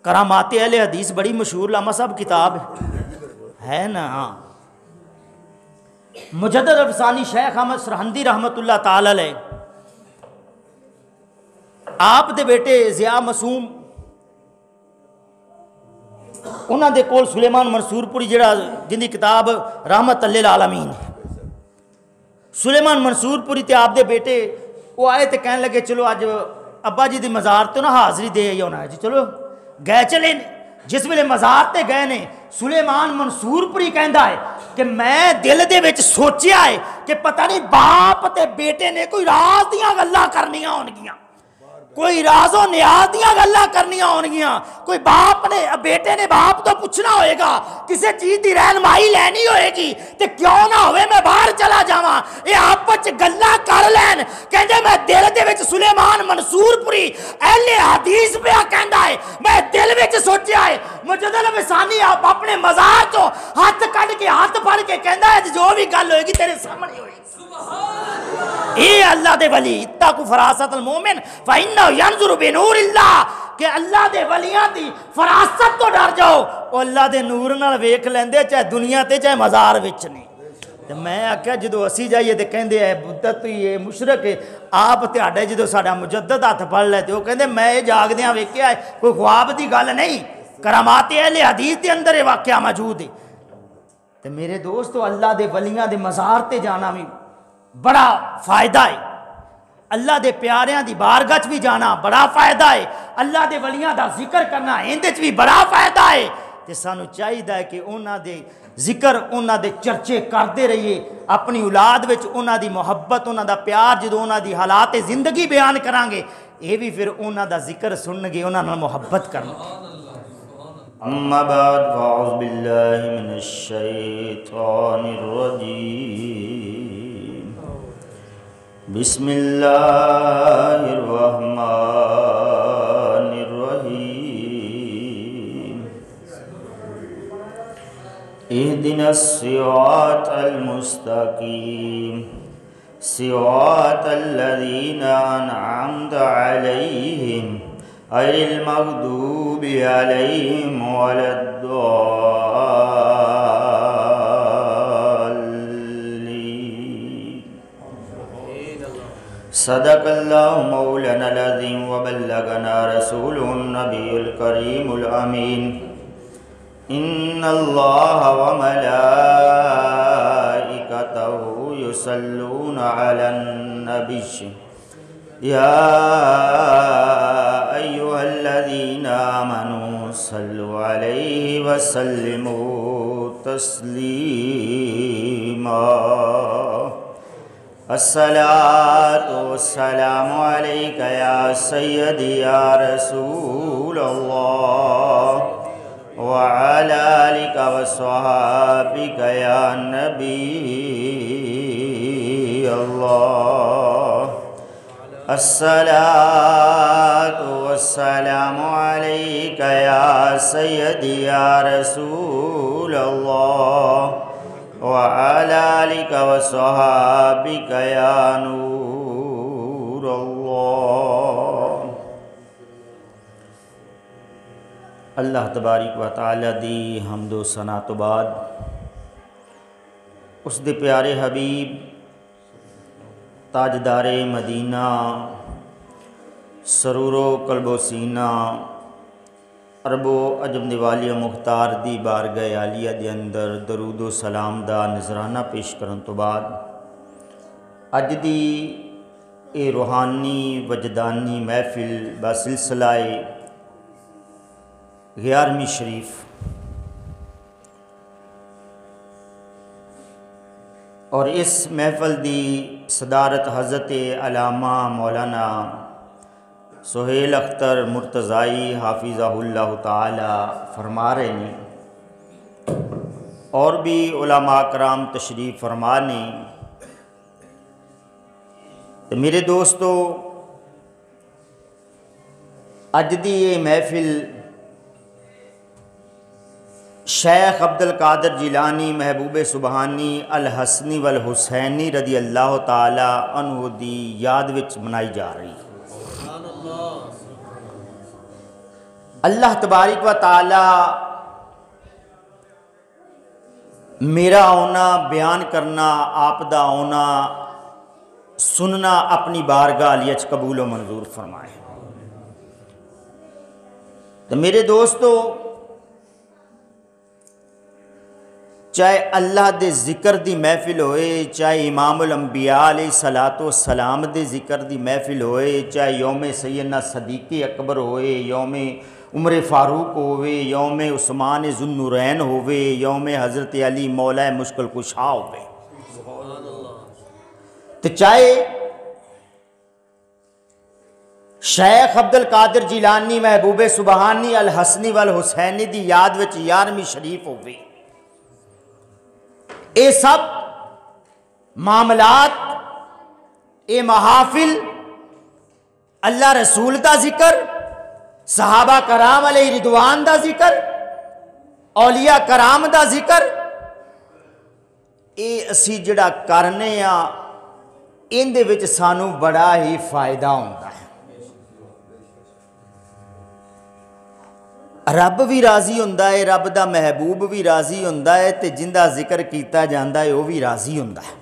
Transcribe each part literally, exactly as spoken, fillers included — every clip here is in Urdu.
کرامات اہل حدیث بڑی مشہور علامہ صاحب کتاب ہے نا. ہاں مجدد افسانی شیخ احمد سرہندی رحمۃ اللہ تعالی علیہ آپ دے بیٹے ضیاء معصوم انہاں دے کول سلیمان منصور پوری جڑا جن دی کتاب رحمت للعالمین سلیمان منصور پوری تے آپ دے بیٹے وہ آئے تے کہنے لگے چلو اج ابا جی دی مزار تو نا حاضری دے ہی ہونا ہے جی. چلو گئے چلے جس ویلے مزار تے گئے نے سلیمان منصور پوری کہندا ہے کہ میں دل دے وچ سوچیا ہے کہ پتہ نہیں باپ تے بیٹے نے کوئی راز دیاں گلاں کرنیاں ہون گیاں, کوئی راز و نیاز دیاں گلاں کرنیاں ہون گیاں, کوئی باپ نے بیٹے نے باپ تو پوچھنا ہوئے گا, کسی چیز دی رہنمائی لینی ہوئے گی تے کیوں نہ ہوئے میں باہر چلا جاواں اے آپس گلاں کر لین. کہندے میں دل دے وچ سلیمان منصور پوری اہل حدیث پہ کہندا ہے میں دل وچ سوچیا ہے مجدد افسانی آپ اپنے مزار تو ہاتھ کڈ کے ہاتھ پھڑ کے کہندا ہے جو بھی گل ہوئے گی تیرے سامنے ہوئے گی. اے اللہ دے ولی اتقوا فراست المومن فإنہ ینظر بنور اللہ کہ اللہ دے ولیاں دی فراست تو ڈر جاؤ او اللہ دے نور نال ویکھ لیندے چاہے دنیا تے چاہے مزار وچ نے. تے میں آکھیا جدو اسی جائیے تے کہندے اے بدت اے مشرک ہے آپ تہاڈے جدو ساڈا مجدد ہاتھ پھڑ لے تے او کہندے میں جاگدیاں ویکھیا ہے کوئی خواب دی گل نہیں, کرامات اہل حدیث دے اندر یہ واقعہ موجود ہے. تے میرے دوستو اللہ دے ولیاں دے مزار تے جانا بھی بڑا فائدہ ہے, اللہ دے پیاریاں دی بارگاہ بھی جانا بڑا فائدہ ہے, اللہ دے ولیاں دا ذکر کرنا اندے وچ بھی بڑا فائدہ ہے. تے سانو چاہیے کہ انہاں دے ذکر انہاں دے چرچے کرتے رہیے, اپنی اولاد وچ انہاں دی محبت انہاں دا پیار جدو انہاں دی حالات زندگی بیان کران گے یہ بھی پھر انہاں دا ذکر سنن گے انہاں نال محبت کرن گے. اما بعد فاعوذ باللہ من الشیطان الرجیم بسم اللہ الرحمن الرحیم اہدنا الصراط المستقیم صراط الذین انعمت علیہم غیر المغضوب علیہم ولا الضالین. صدق اللہ مولانا العظیم وبلغنا رسولہ النبی الکریم الامین. ان اللہ وملائکتہ یصلون علی النبی یا ایہا الذین آمنوا صلوا علیہ وسلموا تسلیما. الصلاۃ والسلام علیک یا سیدی یا رسول اللہ وعلی آلک وصحابک یا نبی اللہ. الصلاۃ والسلام علیک یا سیدی یا رسول اللہ وعلی آلک وصحابک یا نور اللہ. اللہ تبارک و تعالی دی حمد و ثنا تو بعد اس دے پیارے حبیب تاجدار مدینہ سرور و قلب و سینہ عرب و عجم دیوالی مختار دی بارگاہ عالیہ دے اندر درود و سلام دا نذرانہ پیش کرن تو بعد اج دی اے روحانی وجدانی محفل بسلسلہ گیارہویں شریف اور اس محفل دی صدارت حضرت علامہ مولانا سہیل اختر مرتضائی حافظہ اللہ تعالی فرما رہے ہیں اور بھی علماء کرام تشریف فرمانے. تو میرے دوستو اج دی یہ محفل شیخ عبد القادر جیلانی محبوب سبحانی الحسنی والحسینی رضی اللہ تعالی عنہ دی یاد وچ منائی جا رہی. اللہ تبارک و تعالی میرا آنا بیان کرنا، آپ دا آنا سننا اپنی بارگاہ علیہ قبول و منظور فرمائے۔ تو میرے دوستو، چاہے اللہ دے ذکر دی محفل ہوئے، چاہے امام الانبیاء علیہ الصلوۃ والسلام دے ذکر دی محفل ہوئے، چاہے یوم سیدنا صدیق اکبر ہوئے، یوم عمر فاروق ہوئے، یوم عثمان ذو النورین ہوئے، یوم حضرت علی مولا مشکل کشا ہوئے، تو چاہے شیخ عبد القادر جیلانی محبوب سبحانی الحسنی والحسینی دی یاد وچ یارویں شریف ہوئے، اے سب معاملات، اے محافل اللہ رسول دا ذکر، صحابہ کرام علیہ رضوان دا ذکر، اولیاء کرام دا ذکر، اے اسی جڑا کرنے ہاں ان دے وچ سانو بڑا ہی فائدہ ہوندا ہے۔ رب بھی راضی ہوندا ہے، رب دا محبوب بھی راضی ہوندا ہے، تے جندہ ذکر کیتا جاندا ہے وہ بھی راضی ہوندا ہے۔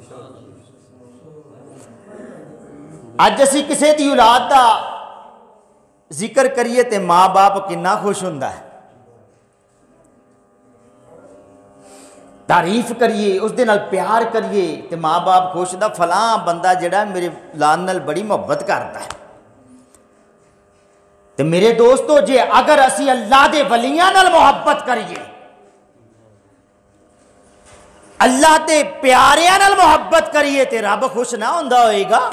اج اسی کسے دی اولاد دا ذکر کریے تے ماں باپ کنا خوش ہوندا ہے، تعریف کریے، اس دے نال پیار کریے تے ماں باپ خوش دا فلاں بندہ جڑا میرے لال نال بڑی محبت کرتا ہے۔ تے میرے دوستو، جے اگر اسی اللہ دے ولیاں نال محبت کریے، اللہ دے پیاریاں نال محبت کریے تے رب خوش نہ ہوندا ہوئے گا؟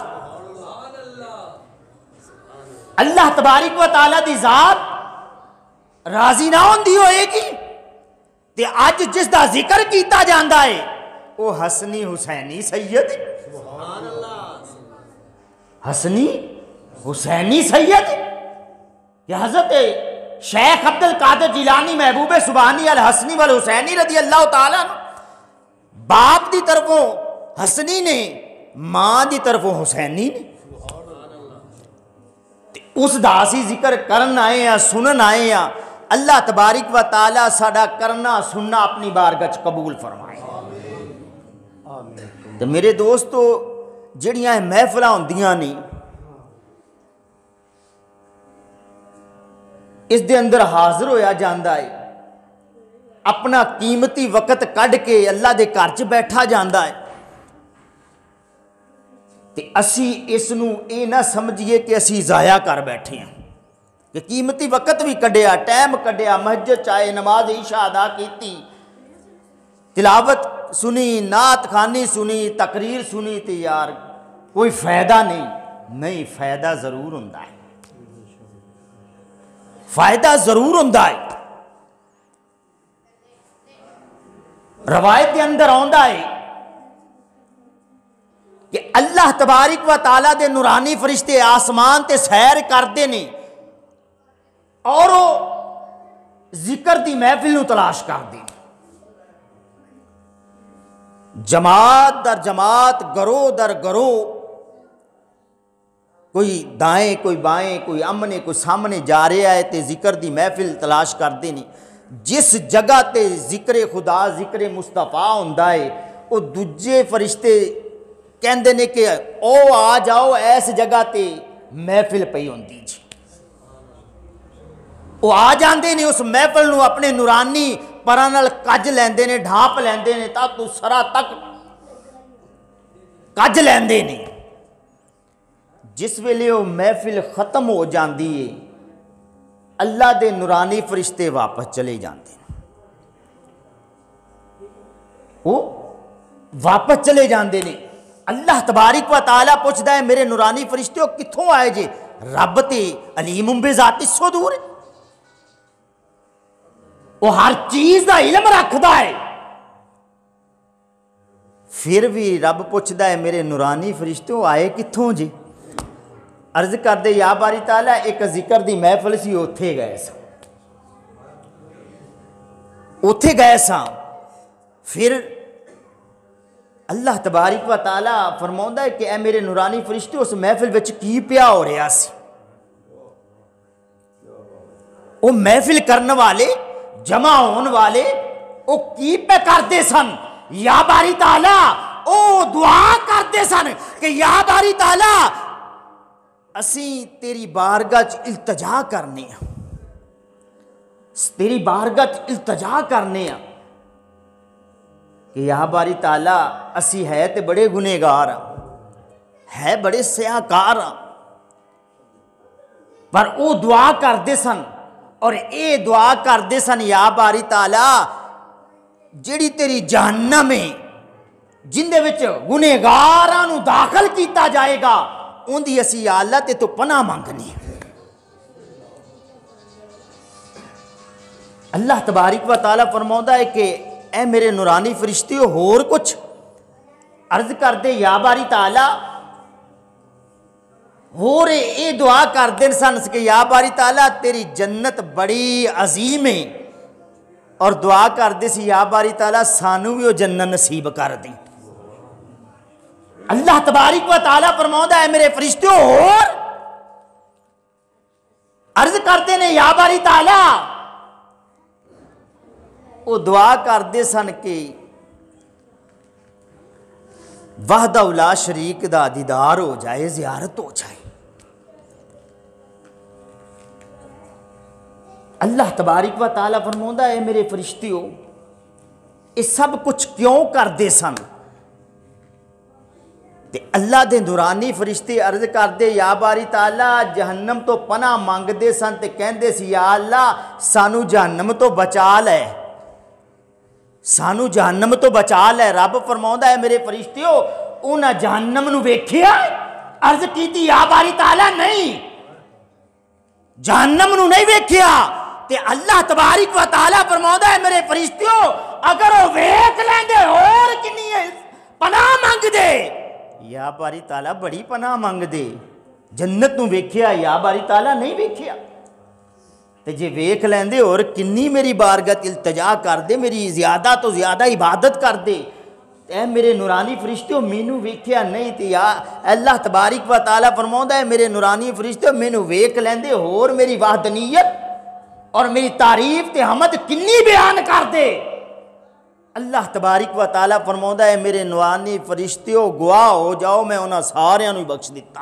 اللہ تبارک و تعالیٰ دی ذات راضی نہ ہوندی ہوئے گی؟ تے آج جس دا ذکر کیتا جاندا ہے وہ حسنی حسینی سید، حسنی حسینی سید، کہ حضرت شیخ عبد القادر جیلانی محبوب سبحانی الحسنی والحسینی رضی اللہ تعالیٰ باپ دی طرفوں حسنی نے، ماں دی طرفوں حسینی نے، اس دا اسی ذکر کرن آئے ہیں، سنن آئے ہیں۔ اللہ تبارک و تعالیٰ ساڈا کرنا سننا اپنی بارگاہ وچ قبول فرمائے۔ تو میرے دوستو، جڑیاں محفلاں ہوندیاں نے، اس دے اندر حاضر ہویا جاندا ہے، اپنا قیمتی وقت کڈ کے اللہ دے گھر چ بیٹھا جاندا ہے، تے اسی اس نو اے نہ سمجھیے کہ اسی ضائع کر بیٹھے ہیں، کہ قیمتی وقت بھی کڈیا، ٹائم کڈیا، مسجد چائے، نماز عشاء ادا کیتی، تلاوت سنی، نعت خوانی سنی، تقریر سنی، تے یار کوئی فائدہ نہیں۔ نہیں، فائدہ ضرور ہوندا ہے، فائدہ ضرور ہوندا ہے۔ روایت کے اندر آندا ہے کہ اللہ تبارک و تعالیٰ دے نورانی فرشتے آسمان تے سیر کردے نے اور وہ ذکر دی محفل نو تلاش کردے، جماعت در جماعت، گروہ در گروہ، کوئی دائیں کوئی بائیں، کوئی امنے کوئی سامنے جا رہا ہے تے ذکر دی محفل تلاش کردے نے۔ جس جگہ تے ذکر خدا، ذکر مصطفیٰ ہوندا ہے، وہ دوجے فرشتے کہندے نے کہ او آ جاؤ ایس جگہ تے محفل پئی ہوندی جی۔ وہ آ جاندے نے، اس محفل نو اپنے نورانی پراں نال کج لیندے نے، ڈھانپ لیندے نے، تا تو سرا تک کج لیندے نے۔ جس ویلے وہ محفل ختم ہو جاندی ہے، اللہ دے نورانی فرشتے واپس چلے جاندے ہیں، وہ واپس چلے جاندے نے۔ اللہ تبارک و تعالیٰ پوچھدا ہے میرے نورانی فرشتے کتھوں آئے جے؟ رب تے علیم بذات الصدور، وہ ہر چیز دا علم رکھدا ہے۔ پھر بھی رب پوچھدا ہے میرے نورانی فرشتے آئے کتھوں جے؟ عرض کر دے یا باری تعالیٰ ایک ذکر دی محفل سی، اوتھے گئے سا اوتھے گئے سا پھر اللہ تبارک و تعالیٰ فرماؤندا ہے کہ اے میرے نورانی فرشتے اس محفل وچ کی پیا ہو رہا سی؟ وہ محفل کرنے والے جمع ہونے والے وہ کی پہ کرتے سن؟ یا باری تعالیٰ او دعا کرتے سن کہ یا باری تعالیٰ اسی تیری بارگاہ چ التجا کرنے ہیں، تیری بارگاہ چ التجا کرنے ہیں کہ یا باری تعالیٰ اسی ہے تے بڑے گنہگار ہے بڑے سیاہکار پر او دعا کرتے سن اور اے دعا کرتے سن یا باری تعالیٰ جیڑی تیری جہنم ہے جن دے وچ گنہگاراں نو داخل کیتا جائے گا ان دی اسی یا اللہ تے تو پناہ مانگنی ہے۔ اللہ تبارک و تعالیٰ فرماؤندا ہے کہ اے میرے نورانی فرشتیو ہور کچھ عرض کر دے یا باری تعالیٰ ہور اے دعا کر دیں سن کہ یا باری تعالیٰ تیری جنت بڑی عظیم ہے اور دعا کر دے سی یا باری تعالیٰ سانو بھی وہ جنت نصیب کر دیں۔ اللہ تبارک و تعالیٰ فرماؤندا ہے میرے فرشتوں اور عرض کرتے نے یا باری تعالیٰ وہ دعا کر دے سن کہ وحدہ لا شریک دا دیدار ہو جائے زیارت ہو جائے۔ اللہ تبارک و تعالیٰ فرماؤندا ہے میرے فرشتیوں یہ سب کچھ کیوں کر دے سن؟ تے اللہ دے نورانی فرشتے عرض کر دے یا باری تعالیٰ جہنم تو پناہ مانگ دے سن تے کہندے سی یا اللہ سانو جہنم تو بچا لے، سانو جہنم تو بچا لے۔ رب فرماؤندا ہے میرے فرشتیوں انہاں جہنم نو ویکھیا؟ عرض کیتی یا باری تعالیٰ نہیں، جہنم نو نہیں ویکھیا تے اللہ تبارک و تعالیٰ فرماؤندا ہے میرے فرشتیوں اگر وہ ویکھ لیندے اور کنی پناہ مانگ دے یا باری تعالیٰ بڑی پناہ مانگ دے، جنت نو ویکھیا یا باری تعالیٰ نہیں ویکھیا تے جے ویکھ لیندے اور کنی میری بارگاہ التجا کر دے، میری زیادہ تو زیادہ عبادت کر دے، اے میرے نورانی فرشتوں مینوں ویکھیا نہیں تے یا اللہ تبارک و تعالیٰ فرماؤندا ہے میرے نورانی فرشتوں مینوں ویکھ لیندے اور میری وحدانیت اور میری تعریف تے حمد کنی بیان کر دے۔ اللہ تبارک و تعالیٰ فرماؤندا ہے میرے نورانی فرشتوں گواہ ہو جاؤ میں انہاں ساریاں نو بخش دیتا،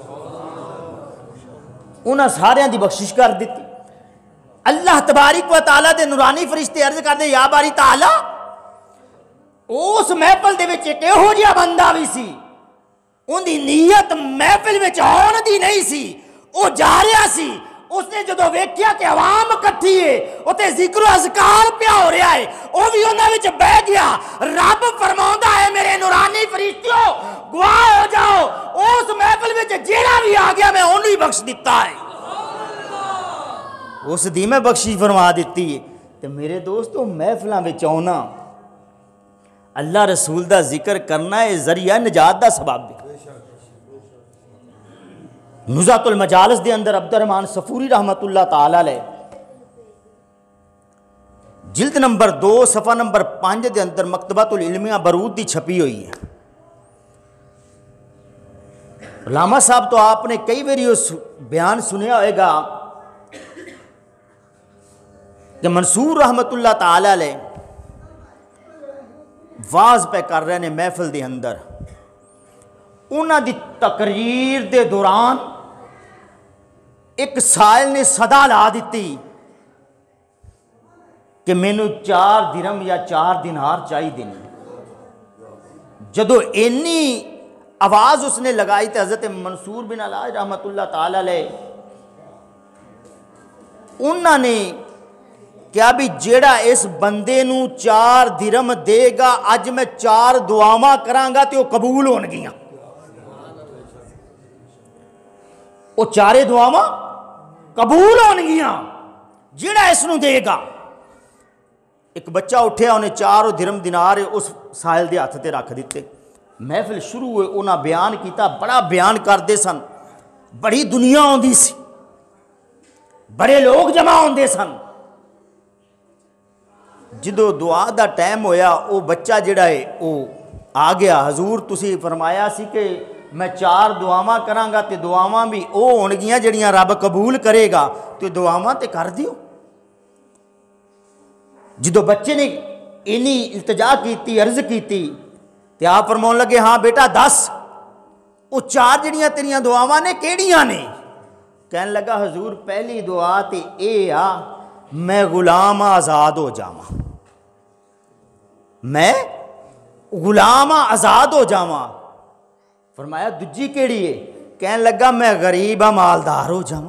انہاں ساریاں دی بخشش کر دیتی۔ اللہ تبارک و تعالیٰ دے نورانی فرشتے عرض کر دے یا باری تعالیٰ اس محفل دے وچ ایک ہو جہا بندہ بھی سی ان دی نیت محفل وچ آن دی نہیں سی، وہ جا رہا سی، اس نے جدو ویکھیا کہ عوام کٹھی ہے اوتے ذکر و اذکار پیا ہو رہا ہے وہ بھی انہاں وچ بیٹھ گیا۔ رب فرماؤندا ہے میرے نورانی فرشتوں گواہ ہو جاؤ اس محفل وچ جیڑا بھی آ گیا میں اونوں ہی بخش دیتا ہے، اس دی میں بخشش فرما دیتی ہے۔ تے میرے دوستو محفلاں وچ آنا اللہ رسول دا ذکر کرنا ہے ذریعہ نجات دا سبب ہے۔ نزہۃ المجالس دے اندر عبد الرحمن صفوری رحمت اللہ تعالی علیہ جلد نمبر دو صفحہ نمبر پانچ دے اندر مکتبۃ العلمیہ برود دی چھپی ہوئی ہے۔ علامہ صاحب تو آپ نے کئی باری اس بیان سنیا ہوئے گا کہ منصور رحمت اللہ تعالی علیہ واز پہ کر رہے نے محفل دے اندر، انہاں دی تقریر دے دوران ایک سائل نے صدا لا دیتی کہ مینوں چار درم یا چار دینار چاہی دینے۔ جدو اینی آواز اس نے لگائی تو حضرت منصور بن علاج رحمت اللہ تعالی علیہ انہوں نے کیا بھی جیڑا اس بندے نو چار درم دے گا اج میں چار دعاواں کراں گا تے وہ قبول ہون گیاں، وہ چارے دعاواں قبول ہون گیاں جیڑا اس نو دے گا۔ ایک بچہ اٹھیا انہیں چار درم دینار اس سائل دے ہاتھ تے رکھ دیتے، محفل شروع ہوئے انہاں بیان کیتا، بڑا بیان کر دے سن، بڑی دنیا ہوندی سی، بڑے لوگ جمع ہوندے سن۔ جدو دعا دا ٹائم ہویا وہ بچہ جڑا ہے وہ آ گیا، حضور تسی فرمایا سی کہ میں چار دعاواں کراں گا تے دعاواں بھی او ہون گیاں جڑیاں رب قبول کرے گا، تو دعاواں تے کر دیو۔ جدو بچے نے اینی التجا کیتی عرض کیتی تے آپ فرماؤں لگے ہاں بیٹا دس وہ چار جڑیاں تیریاں دعاواں نے کیڑیاں نے؟ کہنے لگا حضور پہلی دعا تے اے آ میں غلام آزاد ہو جاواں، میں غلام آزاد ہو جاواں۔ فرمایا دجی کیڑی ہے؟ کہنے لگا میں غریب ہاں مالدار ہو جاواں۔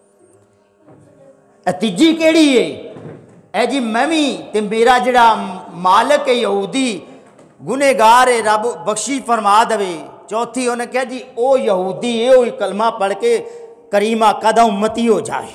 اے تیجی کیڑی ہے؟ اے جی میں بھی تے میرا جڑا مالک ہے یہودی گنہگار ہے رب بخشی فرما دے۔ چوتھی انہیں کہا جی او یہودی ہے وہ کلمہ پڑھ کے کریم آقا دا امتی ہو جائے۔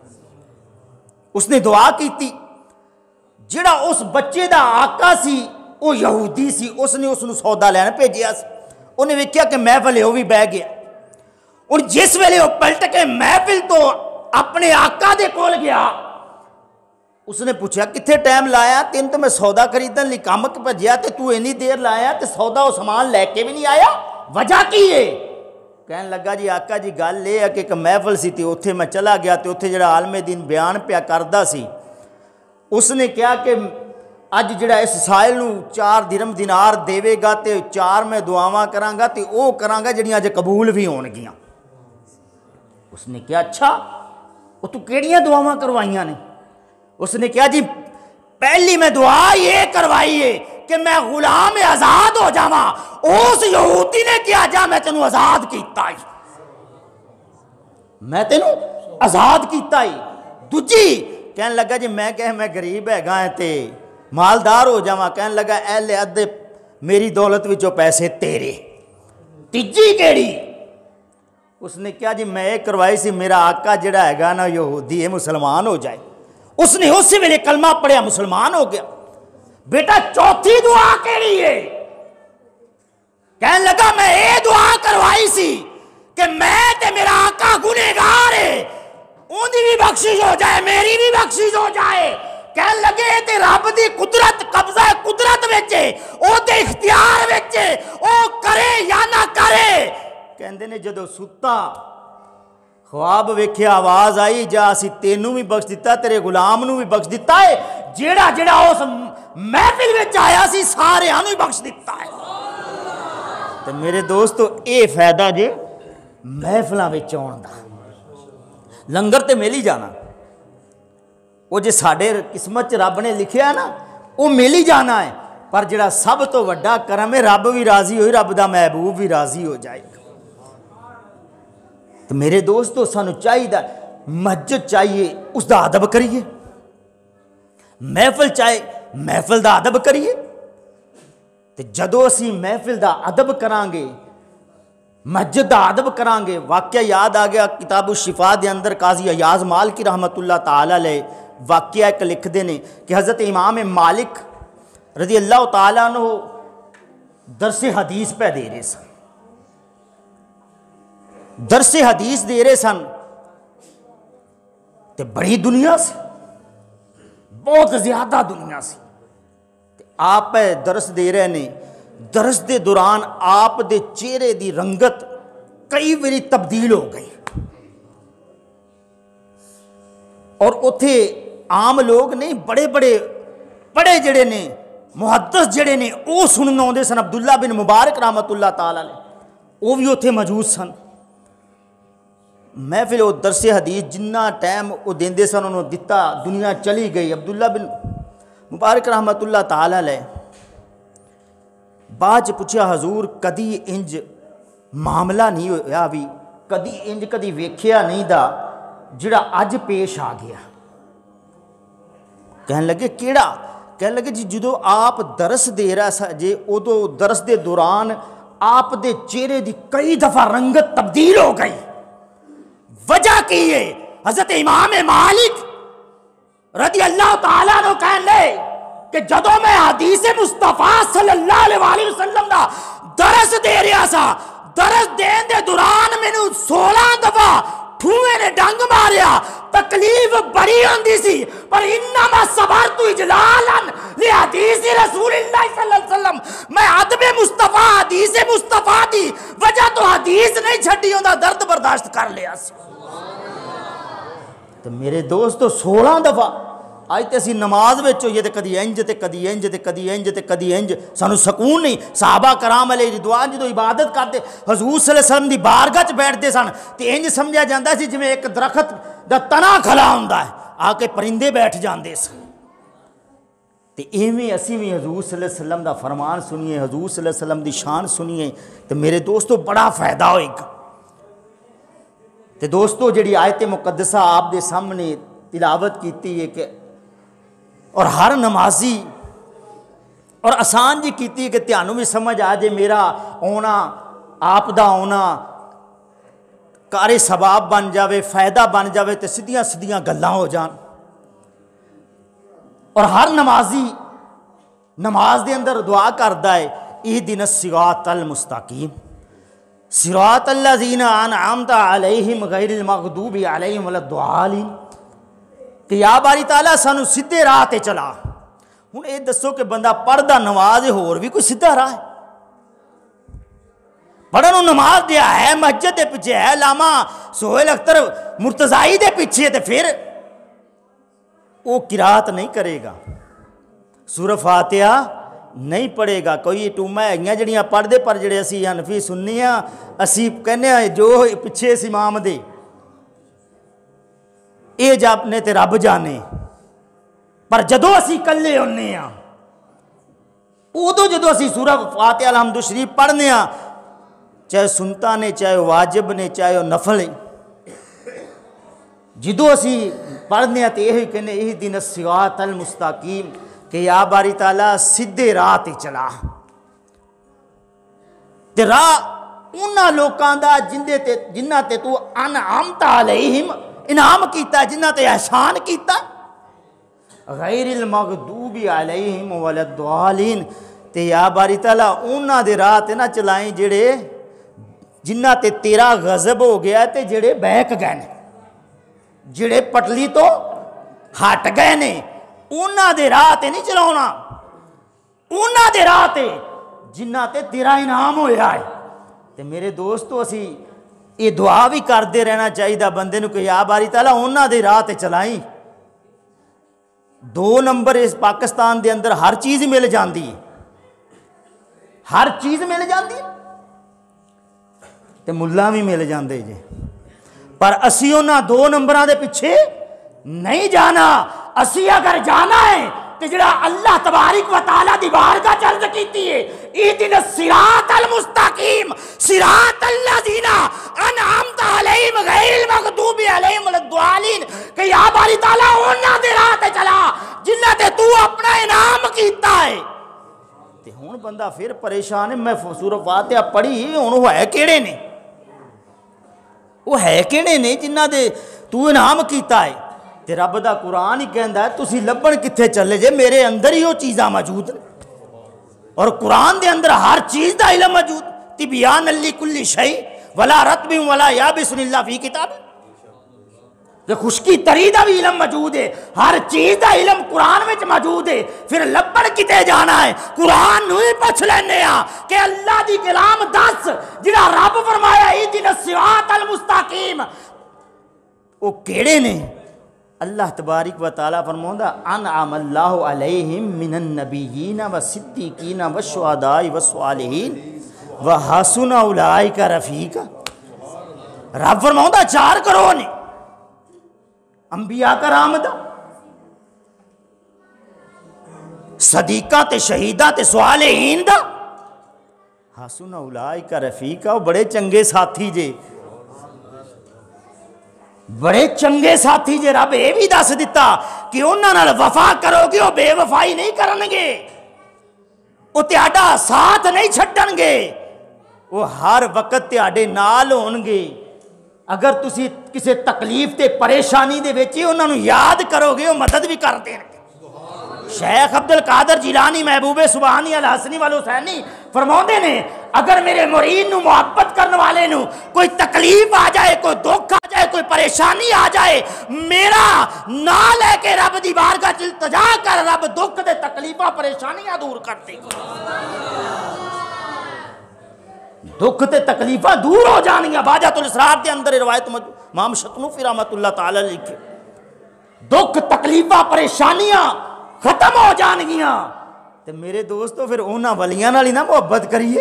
اس نے دعا کی تھی، جڑا اس بچے دا آقا سی وہ یہودی سی، اس نے اس نے سودا لینا بھیجیا سی۔ انہیں ویکھیا کہ محفل ہے وہ بھی بہ گیا، اور جس ویلے وہ پلٹ کے محفل تو اپنے آقا دے کول گیا، اس نے پوچھا کتنے ٹائم لایا؟ تین تو میں سودا خریدن لی کام کے بھجیا تے تو اینی دیر لایا تے سودا و سامان لے کے بھی نہیں آیا، وجہ کی ہے؟ کہنے لگا جی آقا جی گل یہ ہے کہ ایک محفل سی تے اوتھے میں چلا گیا تے اوتھے جڑا عالم دین بیان پیا کردا سی، اس نے کہا کہ اج جڑا اس سائل نو چار درم دینار دے گا تے چار میں دعاواں کراں گا تے او کراں گا جڑیاں اج قبول بھی ہون گیاں۔ اس نے کہا اچھا وہ تو کیڑیاں دعاواں کروائیاں نے؟ اس نے کہا جی پہلی میں دعا یہ کروائی ہے کہ میں غلام آزاد ہو جاواں۔ اس یہودی نے کیا جا میں تینوں آزاد کیتا ہی، میں تینوں آزاد کیتا ہی۔ دوجی کہنے لگا جی میں کہ میں غریب ہے گا تے مالدار ہو جاواں۔ کہنے لگا اہل ادھے میری دولت وچوں پیسے تیرے۔ تیجی کیڑی؟ اس نے کہا جی میں یہ کروائی سی میرا آقا جڑا ہے گا نا یہودی ہے مسلمان ہو جائے۔ اس نے اسی ویلے کلمہ پڑھیا مسلمان ہو گیا۔ بیٹا چوتھی دعا کیڑی ہے؟ کہنے لگا میں یہ دعا کروائی سی کہ میں تے میرا آقا گنہگار ہے، ان دی بھی بخشش ہو جائے میری بھی بخشش ہو جائے۔ کہنے لگے تے رب دی قدرت قبضہ قدرت وچے او دے اختیار وچے او کرے یا نہ کرے۔ کہندے نے جدو ستا خواب ویکھیا آواز آئی جا اسی تینوں بھی بخش دیتا تیرے غلام نو بھی بخش دیتا ہے، جیڑا جیڑا اس محفل وچ آیا سی سارے انو ہی بخش دیتا ہے۔ تو میرے دوستو اے فائدہ جے محفلاں وچ آਉਣ دا، لنگر تے مل ہی جانا، وہ جے ساڈے قسمت چ رب نے لکھیا نا وہ مل ہی جانا ہے، پر جڑا سب تو وڈا کرم ہے رب بھی راضی ہوئی، رب دا محبوب بھی راضی ہو جائے گا۔ تو میرے دوستو سانو چاہیے مسجد چاہیے اس دا ادب کریے، محفل چاہے محفل دا ادب کریے۔ تو جدو اسی محفل دا ادب کران گے مسجد دا ادب کران گے، واقعہ یاد آ گیا کتاب الشفا دے اندر قاضی ایاز مالکی رحمت اللہ تعالی علیہ واقعہ ایک لکھ دے نے کہ حضرت امام مالک رضی اللہ تعالیٰ عنہ درس حدیث پہ دے رہے سن، درس حدیث دے رہے سن تے بڑی دنیا سی، بہت زیادہ دنیا سی۔ آپ درس دے رہے نے، درس دے دوران آپ دے چہرے دی رنگت کئی باری تبدیل ہو گئی، اور اتھے عام لوگ نہیں بڑے بڑے بڑے جڑے نے محدث جڑے نے وہ سننا آتے سن، عبداللہ بن مبارک رحمت اللہ تعالیٰ علیہ وہ بھی اتھے موجود سن۔ محفل وہ درس حدیث جنہ ٹائم وہ دیندے سن انہوں دتا، دنیا چلی گئی۔ عبداللہ بن مبارک رحمت اللہ تعالیٰ علیہ بعد پوچھا حضور کدی انج معاملہ نہیں ہویا بھی، کدی انج کدی ویکھیا نہیں دا جڑا اج پیش آ گیا؟ کہنے لگے کیڑا؟ کہنے لگے جی جدو آپ درس دے رہا سا جے ادو درس دے دوران آپ دے چہرے دی کئی دفعہ رنگت تبدیل ہو گئی، وجہ کی ہے؟ حضرت امام مالک رضی اللہ تعالیٰ عنہ کہنے لے کہ جدو میں حدیث مصطفیٰ صلی اللہ علیہ وآلہ وسلم دا درس دے رہا سا، درس دین دے دوران میں نے سولہ دفعہ ٹھوئے نے ڈنگ ماریا، تکلیف بڑی ہوندی سی، پر انما صبرت اجلالا لحدیث رسول اللہ صلی اللہ علیہ وسلم، میں ادب مصطفیٰ حدیث مصطفیٰ دی وجہ تو حدیث نہیں چھڈی ہوندا درد برداشت کر لیا سی۔ تو میرے دوستو سولہ دفعہ اج تے اسی نماز وچ ہوئیے تے کدی انج تے کدی انج تے کدی انج تے کدی انج، سانو سکون نہیں۔ صحابہ کرام علیہ رضوان جدوں عبادت کرتے حضور صلی اللہ علیہ وسلم دی بارگاہ چ بیٹھتے سن تے انج سمجھا جاندا سی جویں ایک درخت دا تنا کھلا ہوندا ہے، آ کے پرندے بیٹھ جاندے سن۔ تے ایویں اسی بھی حضور صلی اللہ علیہ وسلم دا فرمان سنیے، حضور صلی اللہ علیہ وسلم دی شان سنیے تے میرے دوستو بڑا فائدہ ہوئے گا۔ تے دوستو جڑی آیت مقدسہ آپ دے سامنے تلاوت کیتی ہے کہ اور ہر نمازی اور آسان جی کیتی ہے کہ تھانوں بھی سمجھ آ جائے میرا آنا آپ دا آنا کارے ثواب بن جاوے، فائدہ بن جاوے تے سیدھیاں سیدھیاں گلاں ہو جان۔ اور ہر نمازی نماز دے اندر دعا کردا ہے اہدنا الصراط المستقیم صراط الذین انعمت علیہم غیر المغضوب علیہم ولا الضالین، کہ یا باری تعالیٰ سانو سیدھے راہ تے چلا۔ ہن اے دسو کہ بندہ پڑھدا نماز ہور بھی کوئی سیدھا راہ ہے؟ پڑھن نماز دیا ہے مسجد دے پیچھے ہے، علامہ سہیل اختر مرتضائی دے پیچھے تے پھر وہ قرات نہیں کرے گا، سورہ فاتحہ نہیں پڑھے گا۔ کوئی ٹوما ہے جڑیاں پڑھ دے پر جڑے اسی حنفی سننی ہاں اسی کہنے ہیں جو پیچھے اس امام دے اے جب نے تے رب جانے، پر جدو اسی کلے ہونے ہاں ادو جدو اسی سورہ فاتحہ الحمد شریف پڑھنے ہاں، چاہے سنتا نے چاہے واجب نے چاہے نفل نے، جدو اسی پڑھنے ہاں تے یہی کہنے اہدنا الصراط المستقیم کہ یا باری تعالیٰ سیدھے راہ تے چلا۔ تے راہ انہاں لوکاں دا جندے تے جنہاں تے تو انعمت علیہم انعام کیتا، جنہاں تے احسان کیتا، غیر المغضوب علیہم ولا الضالین، تے یا باری تعالیٰ انہاں دے راہ تے نہ چلائیں جڑے جنہاں تے تیرا غضب ہو گیا تے جڑے بہک گئے نے، جڑے پٹلی تو ہٹ گئے نے، انہاں دے راہ تے نہیں چلاونا، انہاں دے راہ تے جنہاں تے تیرا انعام ہویا ہے۔ تے میرے دوستو اسی یہ دعا بھی کرتے رہنا چاہیے بندے نو کہ یا باری تعالیٰ انہاں دے راہ تے چلائیں۔ دو نمبر اس پاکستان دے اندر ہر چیز مل جاندی ہے، ہر چیز مل جاندی ہے تے ملا بھی مل جاندے جے، پر اسی انہاں دو نمبراں دے پیچھے نہیں جانا۔ اسی اگر جانا ہے تو جڑا اللہ تبارک و تعالیٰ دی بارگاہ چرج کیتی ہے اہدنا الصراط المستقیم صراط الذین انعمت علیہم غیر المغضوب علیہم ولا الضالین، کہ یا باری تعالیٰ انہاں دے راہ تے چلا جنہاں تے تو اپنا انعام کیتا ہے۔ تے ہن بندہ پھر پریشان ہے، میں سورہ فاتحہ پڑھی ہن وہ ہے کیڑے نے، وہ ہے کیڑے نے جنہاں دے تو انعام کیتا ہے؟ تے رب دا قرآن ہی کہندا ہے تسی لبن کتھے چلے جے، میرے اندر ہی وہ چیزاں موجود ہیں، اور قرآن دے اندر ہر چیز دا علم موجود، تبیان لکل شیء ولا رطب ولا یابس الا فی کتاب، کہ خشکی تری دا بھی علم موجود ہے، ہر چیز دا علم قرآن وچ موجود ہے۔ پھر لبن کتے جانا ہے؟ قرآن نو ہی پوچھ لینے ہاں کہ اللہ دی کلام دس جڑا رب فرمایا اہدنا الصراط المستقیم وہ کیڑے نے؟ اللہ تبارک و تعالیٰ فرماؤندا انعم اللہ علیہم من النبیین والصدیقین والشہداء والصالحین وحسن اولئک رفیقا۔ رب فرماؤندا چار کرو نے انبیاء کرام دا، صدیقہ تے شہیدہ تے صالحین دا، حسن اولئک رفیقا، وہ بڑے چنگے ساتھی جے، بڑے چنگے ساتھی جے۔ رب یہ بھی دس دیتا کہ انہاں نال وفا کرو گے وہ بے وفائی نہیں کرن گے، وہ تہاڈا ساتھ نہیں چھڈن گے، وہ ہر وقت تہاڈے نال ہون گے۔ اگر تسی کسی تکلیف تے پریشانی دے وچ انہاں نو یاد کرو گے وہ مدد بھی کر دین گے۔ شیخ عبد القادر جیلانی محبوب سبحانی الحسنی والحسینی فرماؤندے نے اگر میرے مرید نو محبت کرنے والے نو کوئی تکلیف آ جائے، کوئی دکھ آ جائے، کوئی پریشانی آ جائے، میرا نا لے کے رب دی بارگاہ چ التجا کر رب دکھ تے تکلیفاں پریشانیاں دور کر دے گا، دکھ تے تکلیفاں دور ہو جانگیاں۔ باجۃ الاسرار دے اندر روایت امام شتنوفی رحمۃ اللہ تعالی لکھے دکھ تکلیف تکلیفاں پریشانیاں ختم ہو جان گیاں تے میرے دوستو پھر انہاں ولیاں نال ہی نہ محبت کریے،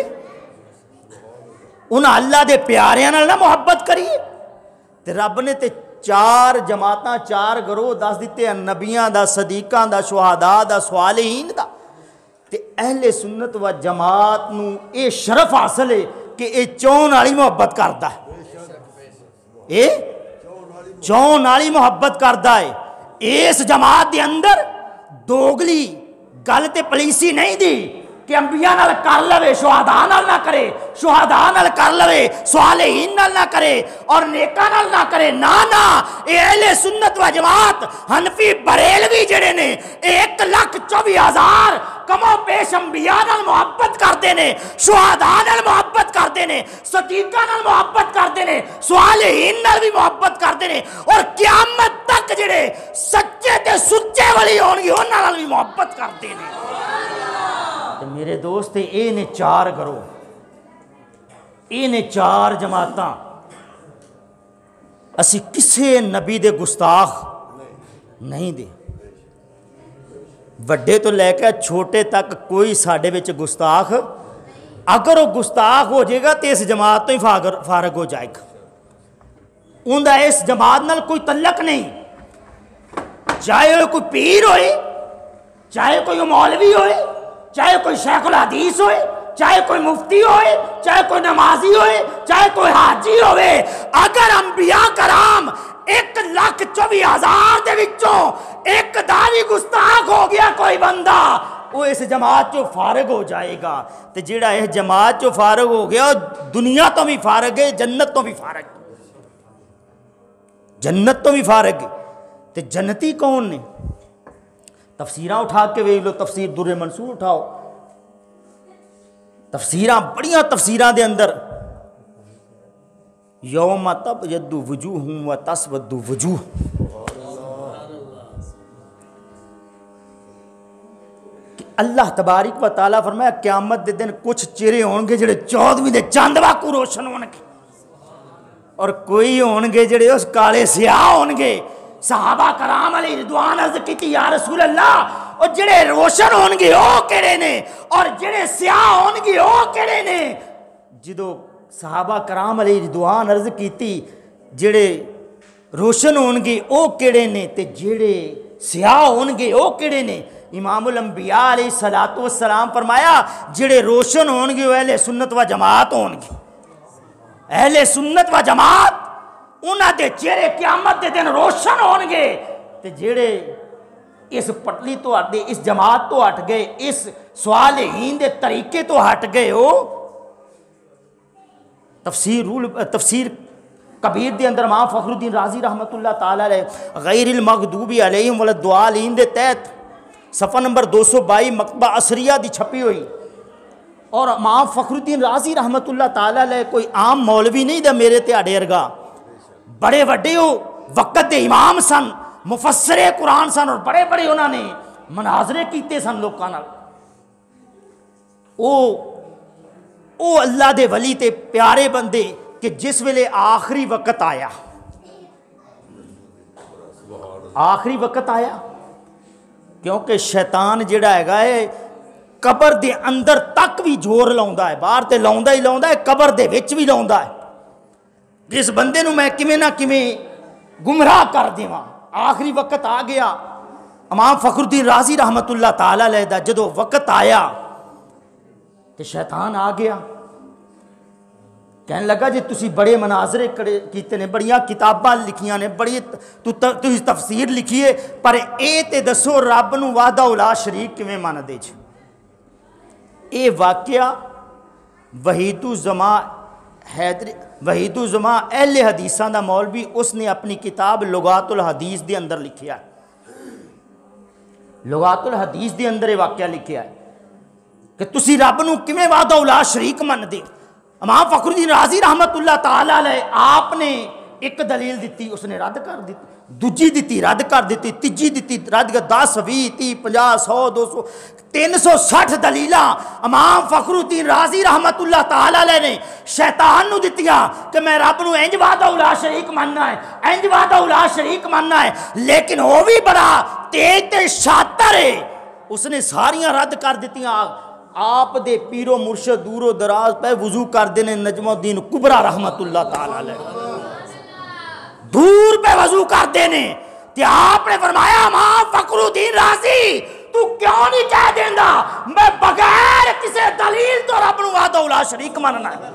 انہاں اللہ دے پیاریاں نال نہ محبت کریے۔ تے رب نے تے چار جماعتاں چار گروہ دس دیتے ہیں، نبیاں دا، صدیقاں دا، شہداء دا، صالحین دا۔ تے اہل سنت و جماعت نو اے شرف حاصل ہے کہ اے چون والی محبت کردا ہے، اے چون والی محبت کردا ہے۔ اس جماعت دے اندر دوگلی گل تے پلیسی نہیں دی کہ انبیاء نال کر لوے شہداء نال نہ کرے، شہداء نال کر لوے صالحین نال نہ کرے اور نیکاں نال نہ کرے، نا نا، اے اہل سنت و جماعت حنفی بریلوی جڑے نے ایک لاکھ چوبی ہزار کمو پیش انبیاء نال محبت کرتے نے، شہداء نال محبت کرتے نے، صدیقاں نال محبت کرتے نے، صالحین نال بھی محبت کرتے نے، اور قیامت تک جڑے سچے تے سچے والی ہون گے انہاں نال بھی محبت کرتے نے۔ میرے دوست اے نے چار گروہ، اے نے چار جماعتاں، اسی کسے نبی دے گستاخ نہیں دے، وڈے تو لے کے چھوٹے تک کوئی ساڈے وچ گستاخ، اگر وہ گستاخ ہو جائے گا تو اس جماعت تو ہی فارغ ہو جائے گا، اوندا اس جماعت نال کوئی تعلق نہیں، چاہے وہ کوئی پیر ہوئے، چاہے کوئی مولوی ہوئے، چاہے کوئی شیخ الحدیث ہوئے، چاہے کوئی مفتی ہوئے، چاہے کوئی نمازی ہوئے، چاہے کوئی حاجی ہوئے، اگر انبیاء کرام ایک لاکھ چوبی ہزار دے وچوں ایک داوی گستاخ ہو گیا کوئی بندہ، وہ اس جماعت چو فارغ ہو جائے گا۔ تے جڑا اس جماعت چو فارغ ہو گیا دنیا تو بھی فارغ ہے، جنت تو بھی فارغ ہے، جنت تو بھی فارغ ہے۔ تے جنتی کون نے؟ تفسیراں اٹھا کے ویکھ لو، تفسیر در منصور اٹھاؤ، تفسیراں بڑیاں تفسیراں دے اندر یوم تبیض وجوہ و تسود وجوہ، کہ اللہ تبارک و تعالیٰ فرمایا قیامت دے دن کچھ چہرے ہون گے جڑے چودویں دے چاند واکو روشن ہون گے، اور کوئی ہون گے جڑے اس کالے سیاہ ہون گے۔ صحابہ کرام علیہ رضوان عرض کیتی یا رسول اللہ، اور جڑے روشن ہون گے او کیڑے نے اور جڑے سیاہ ہون گے او کیڑے نے؟ جدو صحابہ کرام علیہ رضوان عرض کیتی جڑے روشن ہون گے او کیڑے نے تے جڑے سیاہ ہون گے او کیڑے نے؟ امام الانبیاء علیہ الصلوۃ والسلام فرمایا جڑے روشن ہون گے وہ اہل سنت و جماعت ہون گے، اہل سنت و جماعت انہاں دے چہرے قیامت دے دن روشن ہون گے، تے جڑے اس پٹلی تو ہٹ گئے، اس جماعت تو ہٹ گئے، اس صالحین دے طریقے تو ہٹ گئے، ہو تفسیر رول تفسیر کبیر دے اندر امام فخر الدین رازی رحمت اللہ تعالی علیہ غیر المغضوب علیہم ولا الضالین دے تحت صفحہ نمبر دو سو بائی مکتبہ عصریہ دی چھپی ہوئی، اور امام فخر الدین رازی رحمت اللہ تعالی علیہ کوئی عام مولوی نہیں دا میرے تے اڈے ارگا، بڑے وڈے ہو وقت دے امام سن، مفسر قرآن سن، اور بڑے بڑے انہوں نے مناظرے کیتے سن لوکاں نال۔ او او اللہ دے ولی تے پیارے بندے کہ جس ویلے آخری وقت آیا، آخری وقت آیا، کیونکہ شیطان جڑا ہے ہے قبر دے اندر تک بھی زور لاؤندا ہے، باہر تے لاؤندا ہی لاؤندا ہے، قبر دے وچ بھی لاؤندا ہے، جس بندے نو میں کیویں نہ کیویں گمراہ کر دیواں۔ آخری وقت آ گیا، امام فخر الدین رازی رحمت اللہ تعالی علیہ دا جدو وقت آیا تے شیطان آ گیا، کہنے لگا جی تسی بڑے مناظرے کیتے نے، بڑیاں کتاباں لکھیاں نے، بڑی تسی تفسیر لکھیے، پر اے تے دسو رب نو وحدہ لا شریک کیویں من دے جی؟ اے واقعہ وحید الزماں حیدر وحید الزماں اہل حدیثاں دا مولوی اس نے اپنی کتاب لغات الحدیث دے اندر لکھیا ہے، لغات الحدیث دے اندر یہ واقعہ لکھیا ہے کہ تسی رب نو کیویں وحدہ لا شریک من دے۔ امام فخر الدین رازی رحمت اللہ تعالی علیہ آپ نے ایک دلیل دیتی اس نے رد کر دیتی, دوجی دیتی رد کر دیتی, تیجی دیتی رد کر, دس بھی تی پنجا سو دو سو تین سو سٹھ دلیلاں امام فخر الدین رازی رحمت اللہ تعالی علیہ نے شیطان نو دتیاں کہ میں رب نو انج وحدہ لا شریک مننا ہے, انج وحدہ لا شریک مننا ہے, لیکن وہ بھی بڑا تیز تے شاطر ہے, اس نے ساریاں رد کر دتیاں. آپ دے پیرو مرشد دور و دراز پہ وضو کر دینے نجم الدین کبرا رحمت اللہ تعالی علیہ دور پہ وضو کر دینے, تے آپ نے فرمایا امام فخر الدین رازی تو کیوں نہیں کہہ دیندہ میں بغیر کسی دلیل تو رب نو وحدہ لا شریک مننا ہے.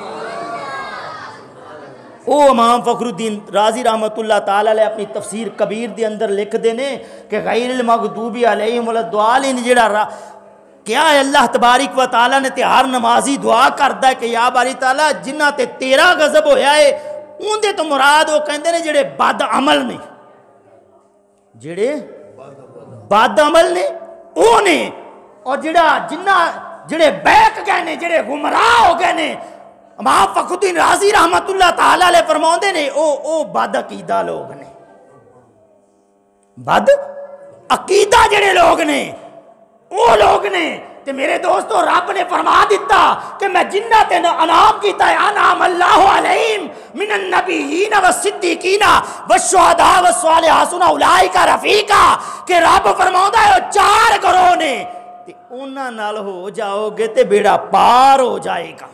او امام فخر الدین رازی رحمت اللہ تعالی علیہ اپنی تفسیر کبیر دے اندر لکھ دینے کہ غیر المغضوب علیہم ولا الضالین جڑا کیا ہے اللہ تبارک و تعالیٰ نے تے ہر نمازی دعا کردا ہے کہ یا باری تعالیٰ جنہ تے تیرا غضب ہویا ہے اون دے تو مراد وہ کہندے نے جڑے بد عمل نے, جڑے بد عمل نے او نے, اور جڑا جنہ جڑے بیک گئے نے جڑے گمراہ ہو گئے نے امام فخر الدین رازی رحمت اللہ تعالیٰ علیہ فرماؤندے نے او او بد عقیدہ لوگ نے, بد عقیدہ جڑے لوگ نے وہ لوگ نے. تے میرے دوستو رب نے فرما دیتا کہ میں جنات انعام کیتا ہے, انعام اللہ علیہم من النبیین والصدیقین والشہداء والصالحین حسن اولئک رفیقا, کہ رب فرماؤندا ہے چار گروہ نے تے انہاں نال ہو جاؤ گے تے بیڑا پار ہو جائے گا.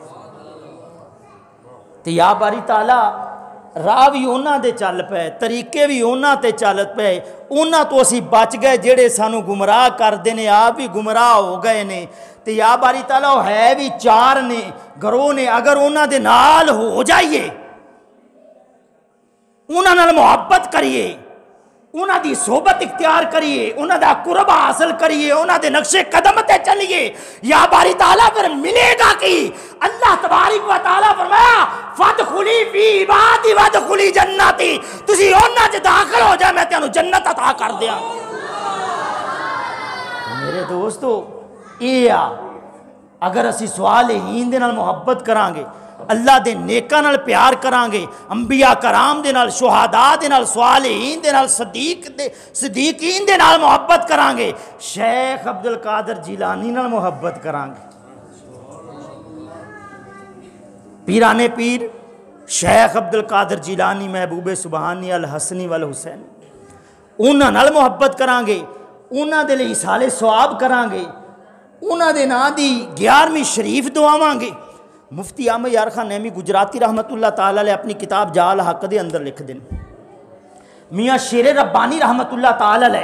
تے یا باری تعالی راہ بھی انہاں دے چل پے, طریقے بھی انہاں تے چل پے, انہاں تو اسی بچ گئے جڑے سانو گمراہ کر دینے آپ بھی گمراہ ہو گئے نے. تے یا باری تعالیٰ ہے بھی چار نے گروہ نے, اگر انہاں دے نال ہو جائیے, انہاں نال محبت کریے, انہاں دی صحبت اختیار کریے, انہاں دا قرب حاصل کریے, انہاں دے نقش قدم تے چلیے, یا باری تعالیٰ پھر ملے گا کی اللہ تبارک و تعالیٰ فرمایا فادخلی فی عبادی وادخلی جنتی, تسی انہاں چ داخل ہو جائے میں تینوں جنت عطا کر دیا. میرے دوستو اے آ اگر اسی صالحین دے نال محبت کرانگے, اللہ دے نیکاں نال پیار کرانگے, انبیاء کرام دے نال, شہداء دے نال, صالحین دے نال, صدیق دے صدیقین دے نال محبت کرانگے, شیخ عبدالقادر جیلانی نال محبت کرانگے, پیرانے پیر شیخ عبدالقادر جیلانی محبوب سبحانی الحسنی والحسین انہاں نال محبت کرانگے, انہاں دے لئی سالے ثواب کرانگے, انہاں دے نا دی گیارہویں شریف دعاواں گے. مفتی احمد یار خان نعیمی گجراتی رحمت اللہ تعالیٰ علیہ اپنی کتاب جال حق دے اندر لکھ دیں, میاں شیر ربانی رحمت اللہ تعالیٰ علیہ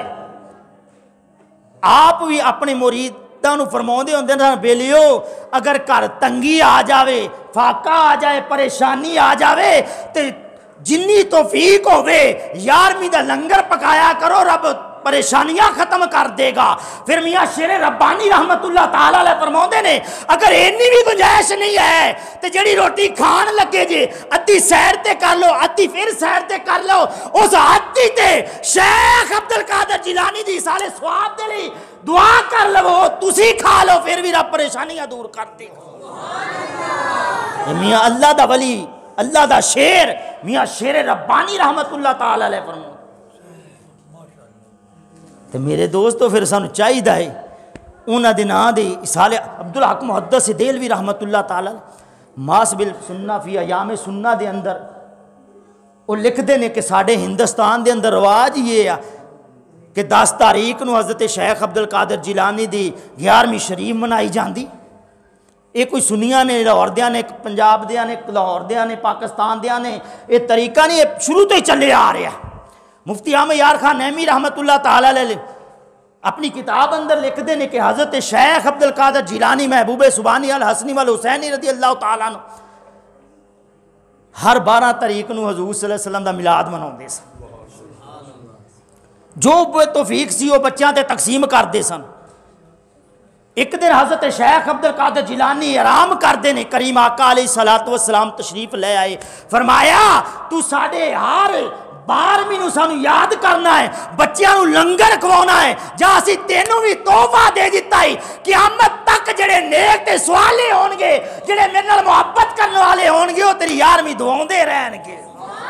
آپ بھی اپنے مریداں نو فرماؤندے ہوندے نے بیلیو اگر گھر تنگی آ جاوے, فاقہ آ جائے, پریشانی آ جاوے تے جنی توفیق ہووے یارمی دا لنگر پکایا کرو, رب پریشانیاں ختم کر دے گا. پھر میاں شیر ربانی رحمت اللہ تعالیٰ علیہ فرماؤندے نے اگر اینی بھی گنجائش نہیں ہے تو جڑی روٹی کھان لگے جے ادھی سیر تے کر لو, ادھی پھر سیر تے کر لو, اس ادھی تے شیخ عبدالقادر جیلانی دی سالے ثواب دے لئی دعا کر لو, تسی کھا لو, پھر بھی رب پریشانیاں دور کر دے. میاں اللہ دا ولی, اللہ دا شیر میاں شیر ربانی رحمت اللہ تعالیٰ علیہ فرماؤ. تو میرے دوستو پھر سانو چاہی دا ہے انہاں دے نا دے سالے عبدالحق محدث دیلوی رحمت اللہ تعالیٰ ماس بل سننا فی ایام سننا دے اندر وہ لکھ دے نے کہ ساڑھے ہندوستان دے اندر رواج یہ ہے کہ دس تاریخ نو حضرت شیخ عبدالقادر جیلانی دی گیارہویں شریف منائی جاندی. یہ کوئی سنیاں نے, لاہور دیاں نے, پنجاب دیاں نے, لاہور دیاں نے, پاکستان دیاں نے, یہ طریقہ نہیں, یہ شروع تو ہی چلے آ رہا. مفتی احمد یار خان نعیمی رحمت اللہ تعالیٰ علیہ اپنی کتاب اندر لکھ دے نے کہ حضرت شیخ عبدالقادر جیلانی محبوب سبحانی الحسنی والحسینی رضی اللہ تعالیٰ عنہ ہر بارہ تاریخ نو حضور صلی اللہ علیہ وسلم دا میلاد مناؤندے سن, جو توفیق سی وہ بچیاں تے تقسیم کردے سن. ایک دن حضرت شیخ عبدالقادر جیلانی آرام کردے نے, کریم آقا علیہ الصلوۃ والسلام تشریف لے آئے, فرمایا تو ساڑھے ہار بارہویں نو سانو یاد کرنا ہے, بچیاں نو لنگر کھوانا ہے, جا اسی تینوں بھی تحفہ دے دیتا ہے, قیامت تک جڑے نیک تے سوالے ہون گے, جڑے میرے نال محبت کرنے والے ہون گے, وہ تیری یارہویں دعاؤندے رہن گے.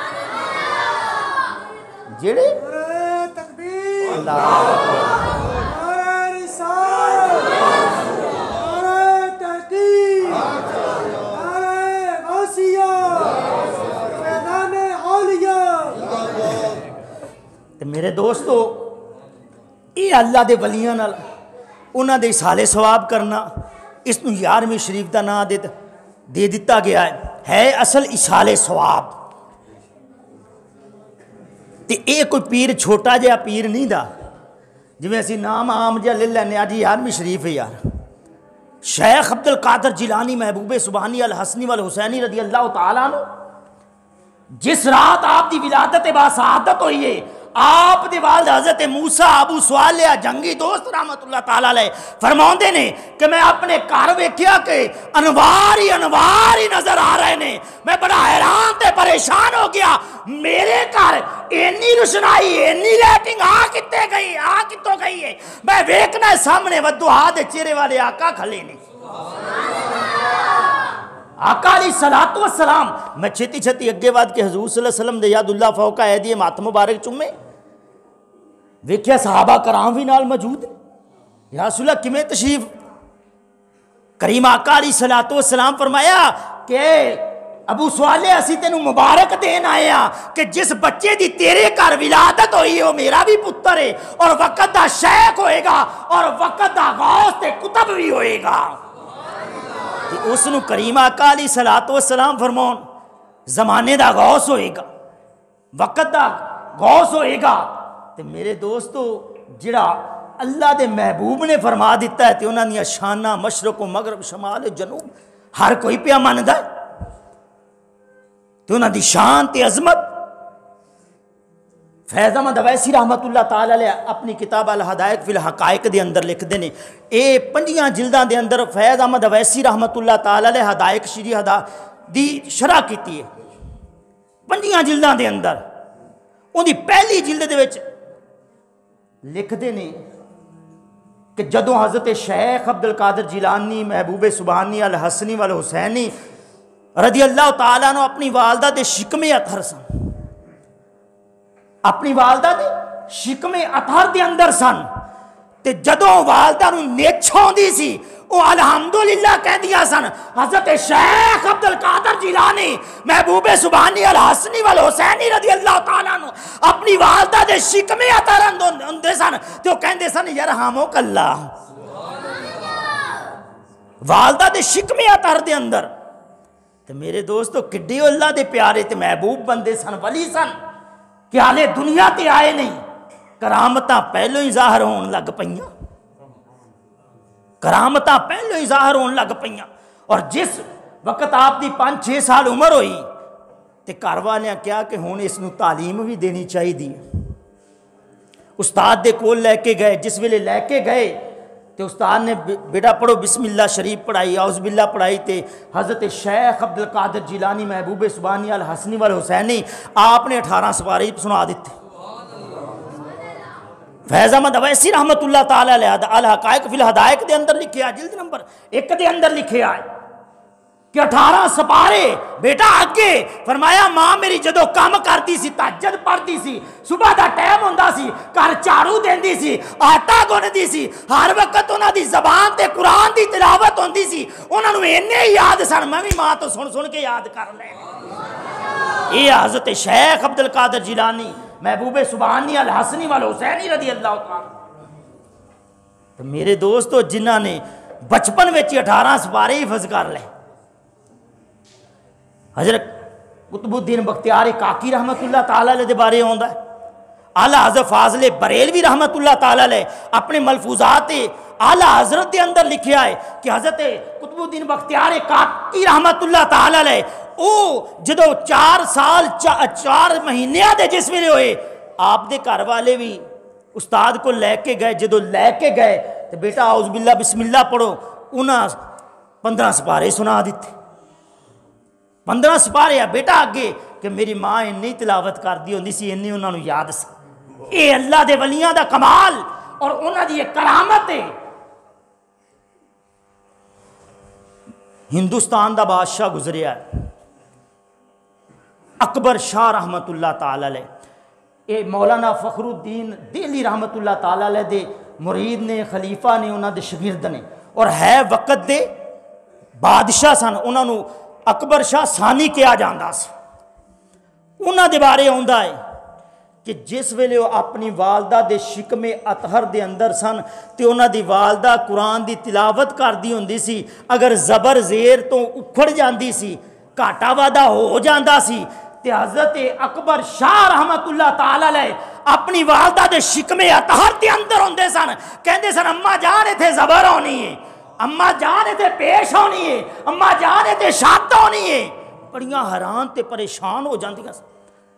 جڑے نعرہ تکبیر، اللہ نعرہ رسالت، نعرہ تحقیق، نعرہ غوثیہ، فیضان اولیاء۔ تے میرے دوستو یہ اللہ دے ولیاں نال انہاں دے اصالے ثواب کرنا، اس نو یارویں شریف دا نام دے دے دیتا گیا ہے ہے اصل اصالے ثواب۔ تے اے کوئی پیر چھوٹا جہا پیر نہیں دا جویں اسی نام عام جہا لے لینے آج یارویں شریف ہے یار۔ شیخ عبد القادر جیلانی محبوب سبحانی الحسنی والحسینی رضی اللہ تعالیٰ عنہ جس رات آپ دی ولادت با سعادت ہوئی ہے، آپ دی والد حضرت موسیٰ ابو صالح جنگی دوست رحمت اللہ تعالیٰ علیہ فرماؤندے نے کہ میں اپنے گھر ویکھیا کہ انوار ہی انوار ہی نظر آ رہے نے، میں بڑا حیران تے پریشان ہو گیا، میرے گھر اینی روشنائی اینی لائٹنگ آ کتے گئی آ کتوں گئی ہے؟ میں ویکھنا ہے سامنے ودوہا دے چہرے والے آقا کھلے نے، آقا علیہ الصلوۃ والسلام۔ میں چھتی چھتی اگے بعد کہ حضور صلی اللہ علیہ وسلم دے یاد اللہ فوقہ ایدی ہاتھ مبارک چومے ویکھیا صحابہ کرام بھی نال موجود ہیں۔ یا رسول اللہ کیویں تشریف؟ کریم آقا علیہ الصلوۃ والسلام فرمایا کہ ابو صالح اسی تینوں مبارک دین آئے ہاں کہ جس بچے دی تیرے گھر ولادت ہوئی وہ میرا بھی پتر ہے اور وقت دا شیخ ہوئے گا اور وقت دا غوث تے کتب بھی ہوئے گا۔ اس نو کریم آقا علیہ الصلوۃ والسلام فرمون زمانے دا غوث ہوئے گا، وقت دا غوث ہوئے گا۔ تے میرے دوستو جڑا اللہ دے محبوب نے فرما دیتا ہے تے انہاں دیاں شاناں مشرق و مغرب شمال جنوب ہر کوئی پیا مندا ہے تے انہاں دی شان تے عظمت۔ فیض احمد اویسی رحمت اللہ تعالی علیہ اپنی کتاب الحدائق فی الحقائق دے اندر لکھ دے نے، اے پنجیاں جلداں دے اندر فیض احمد اویسی رحمت اللہ تعالی علیہ حدائق شری ہدا دی شرح کیتی ہے پنجیاں جلداں دے اندر۔ ان دی پہلی جلد دے وچ لکھ دے نے کہ جدوں حضرت شیخ عبد القادر جیلانی محبوب سبحانی الحسنی والحسینی رضی اللہ تعالیٰ عنہ اپنی والدہ دے شکم اطہر سن، اپنی والدہ دے شکم اطہر دے اندر سن، تے جدوں والدہ نو نیچھ ہوندی سی وہ الحمدللہ کہہ دیا سن حضرت شیخ عبد القادر جیلانی محبوب سبحانی الحسنی والحسینی رضی اللہ تعالیٰ عنہ اپنی والدہ دے شکم اطہر اندے سن تے وہ کہندے سن یرحمک اللہ، والدہ دے شکم اطہر دے اندر۔ تے میرے دوستو کڈے اللہ دے پیارے تے محبوب بندے سن، ولی سن کہ حالے دنیا تے آئے نہیں، کرامتاں پہلو ہی ظاہر ہون لگ پئیاں، کرامتاں پہلو ہی ظاہر ہون لگ پئیاں۔ اور جس وقت آپ دی پانچ چھ سال عمر ہوئی تے گھر والیاں کیا کہ ہن اس نو تعلیم بھی دینی چاہیے، استاد دے کول لے کے گئے، جس ویلے لے کے گئے تے استاد نے بیٹا پڑھو بسم اللہ شریف پڑھائی، اعوذ باللہ پڑھائی، تے حضرت شیخ عبد القادر جیلانی محبوب سبحانی الحسنی والحسینی آپ نے اٹھارہ سپارے سنا دیتے۔ فیض احمد اویسی رحمت اللہ تعالی علیہ الحقائق فی الحدائق دے اندر لکھیا جلد نمبر ایک دے اندر لکھیا ہے کہ اٹھارہ سپارے بیٹا آگے فرمایا ماں میری جدو کام کرتی سی تہجد پڑھتی سی، صبح دا ٹائم ہوندا سی، گھر جھاڑو دیندی سی، آٹا گوندی سی، ہر وقت انہاں دی زبان تے قرآن دی تلاوت ہوندی سی، انہاں نوں اینے یاد سن، میں بھی ماں تو سن سن کے یاد کر لے۔ یہ حضرت شیخ عبد القادر جیلانی محبوب سبحانی الحسنی والحسینی رضی اللہ تعالیٰ۔ تو میرے دوستو جنہاں نے بچپن وچ اٹھارہ سپارے حفظ کر لے، حضرت قطب الدین بختیار کاکی رحمت اللہ تعالیٰ علیہ دے بارے ہوندا ہے، اعلیٰ حضرت فاضل بریلوی رحمت اللہ تعالیٰ علیہ اپنے ملفوظات اعلیٰ حضرت دے اندر لکھیا ہے کہ حضرت قطب الدین بختیار کاکی رحمت اللہ تعالیٰ علیہ او جدو چار سال چار مہینے دے جس ویلے ہوئے آپ دے گھر والے بھی استاد کو لے کے گئے، جدو لے کے گئے تو بیٹا اعوذ باللہ بسم اللہ پڑھو، انہاں پندرہ سپارے سنا دیتے، پندرہ سپارے ہے بیٹا آگے کہ میری ماں انی تلاوت کر دی ہوندی سی، انی انہاں نوں یاد سی۔ اے اللہ دے ولیاں دا کمال اور انہاں دی کرامت ہے۔ ہندوستان دا بادشاہ گزریا ہے اکبر شاہ رحمت اللہ تعالی علیہ، یہ مولانا فخر الدین دہلی رحمت اللہ تعالی علیہ دے مرید نے، خلیفہ نے، انہوں دے شاگرد نے، اور ہے وقت دے بادشاہ سن، انہوں نے اکبر شاہ ثانی کیا جاندہ سی۔ انہوں دے بارے آندا ہے کہ جس ویلے وہ اپنی والدہ دے شکم اطہر دے اندر سن تے انہاں دی والدہ قرآن دی تلاوت کردی ہوندی سی، اگر زبر زیر تو اکھڑ جاندی سی، گھاٹا وعدہ ہو جاندہ سی، تے حضرت اکبر شاہ رحمت اللہ تعالی علیہ اپنی والدہ دے شکم اطہر دے اندر ہوندے سن، کہندے سن اماں جان اتھے زبر ہونی ہے، اماں جان اتھے پیش ہونی ہے، اماں جان اتھے شاد ہونی ہے۔ بڑیاں حیران تے پریشان ہو جاندیاں سن،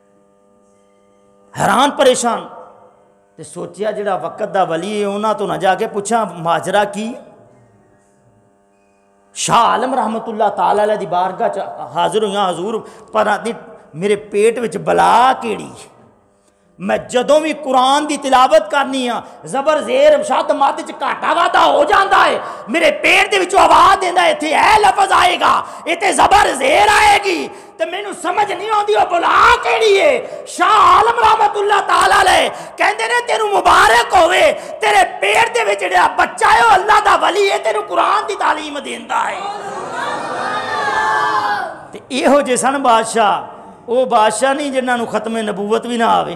حیران پریشان تے سوچیا جڑا وقت دا ولی ہے انہاں تو نہ جا کے پوچھا ماجرا کی۔ شاہ عالم رحمت اللہ تعالی علیہ دی بارگاہ چ حاضر ہویاں، حضور پر آدھی میرے پیٹ وچ بلا کیڑی، میں جدوں بھی قرآن دی تلاوت کرنی ہاں زبر زیر شاد مد چ گھاٹا وعدہ ہو جاندا ہے، میرے پیٹ دے وچوں آواز دیندا ہے ایتھے اے لفظ آئے گا، ایتھے زبر زیر آئے گی، تے مینوں سمجھ نہیں آندی او بلا کیڑی ہے۔ شاہ عالم رحمت اللہ تعالی علیہ کہندے نے تینوں مبارک ہوئے، تیرے پیٹ دے وچ جڑا بچہ ہے او اللہ دا ولی ہے، تینوں قرآن دی تعلیم دیندا ہے۔ تے ایہو جے سن بادشاہ، او بادشاہ نہیں جنہاں نوں ختم نبوت بھی نہ آوے،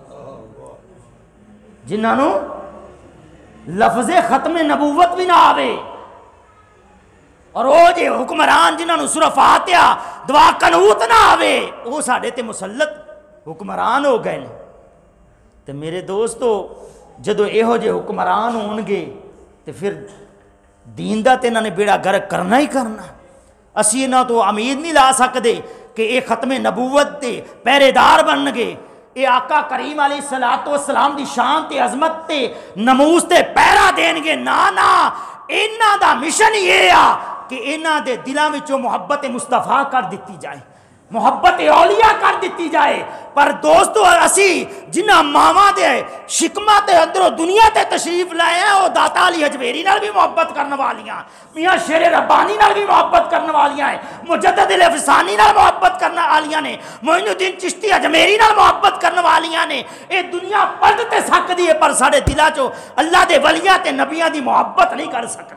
جنہاں نوں لفظ ختم نبوت بھی نہ آوے، اور وہ جے حکمران جنہاں نوں سورہ فاتحہ دعا قنوت نہ آوے، وہ ساڈے تے مسلط حکمران ہو گئے۔ تے میرے دوستو جدو یہو جے حکمران ہون گے تے پھر دین دا تے انہاں نے بیڑا گرک کرنا ہی کرنا۔ اسی انہاں تو امید نہیں لا سکدے کہ اے ختم نبوت دے پہرے دار بن گے، اے آقا کریم علیہ الصلوۃ والسلام دی شان تے عظمت تے نموز تے پہرا دین گے، نا نا، انہاں دا مشن یہ آ کہ انہاں دے دلاں وچوں محبت مصطفیٰ کر دیتی جائے، محبت اولیاء کر دیتی جائے۔ پر دوستو اسی جنہاں ماواں دے شکمہ تے اندروں دنیا تے تشریف لائے ہیں، وہ داتا علی حجویری نال بھی محبت کرنے والیاں، میاں شیر ربانی نال بھی محبت کرنے والیاں ہیں، مجدد الافسانی نال محبت کرنے والیاں نے، معین الدین چشتی اجمیری نال محبت کرنے والیاں نے۔ اے دنیا پلٹ تے سکدی ہے پر ساڈے دلاں چوں اللہ دے ولیاں تے نبیاں دی محبت نہیں کر سکدی،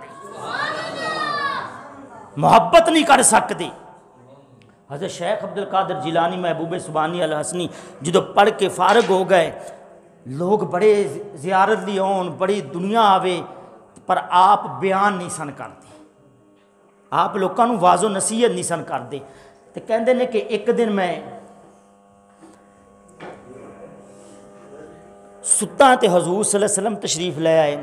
محبت نہیں کر سکتی۔ حضرت شیخ عبدالقادر جیلانی محبوب سبحانی الحسنی جدو پڑھ کے فارغ ہو گئے، لوگ بڑے زیارت لی آن، بڑی دنیا آوے، پر آپ بیان نہیں سن کرتے، آپ لوگوں کو واضح نصیحت نہیں سن کرتے۔ تو کہندے نے کہ ایک دن میں ستا تے حضور صلی اللہ علیہ وسلم تشریف لے آئے،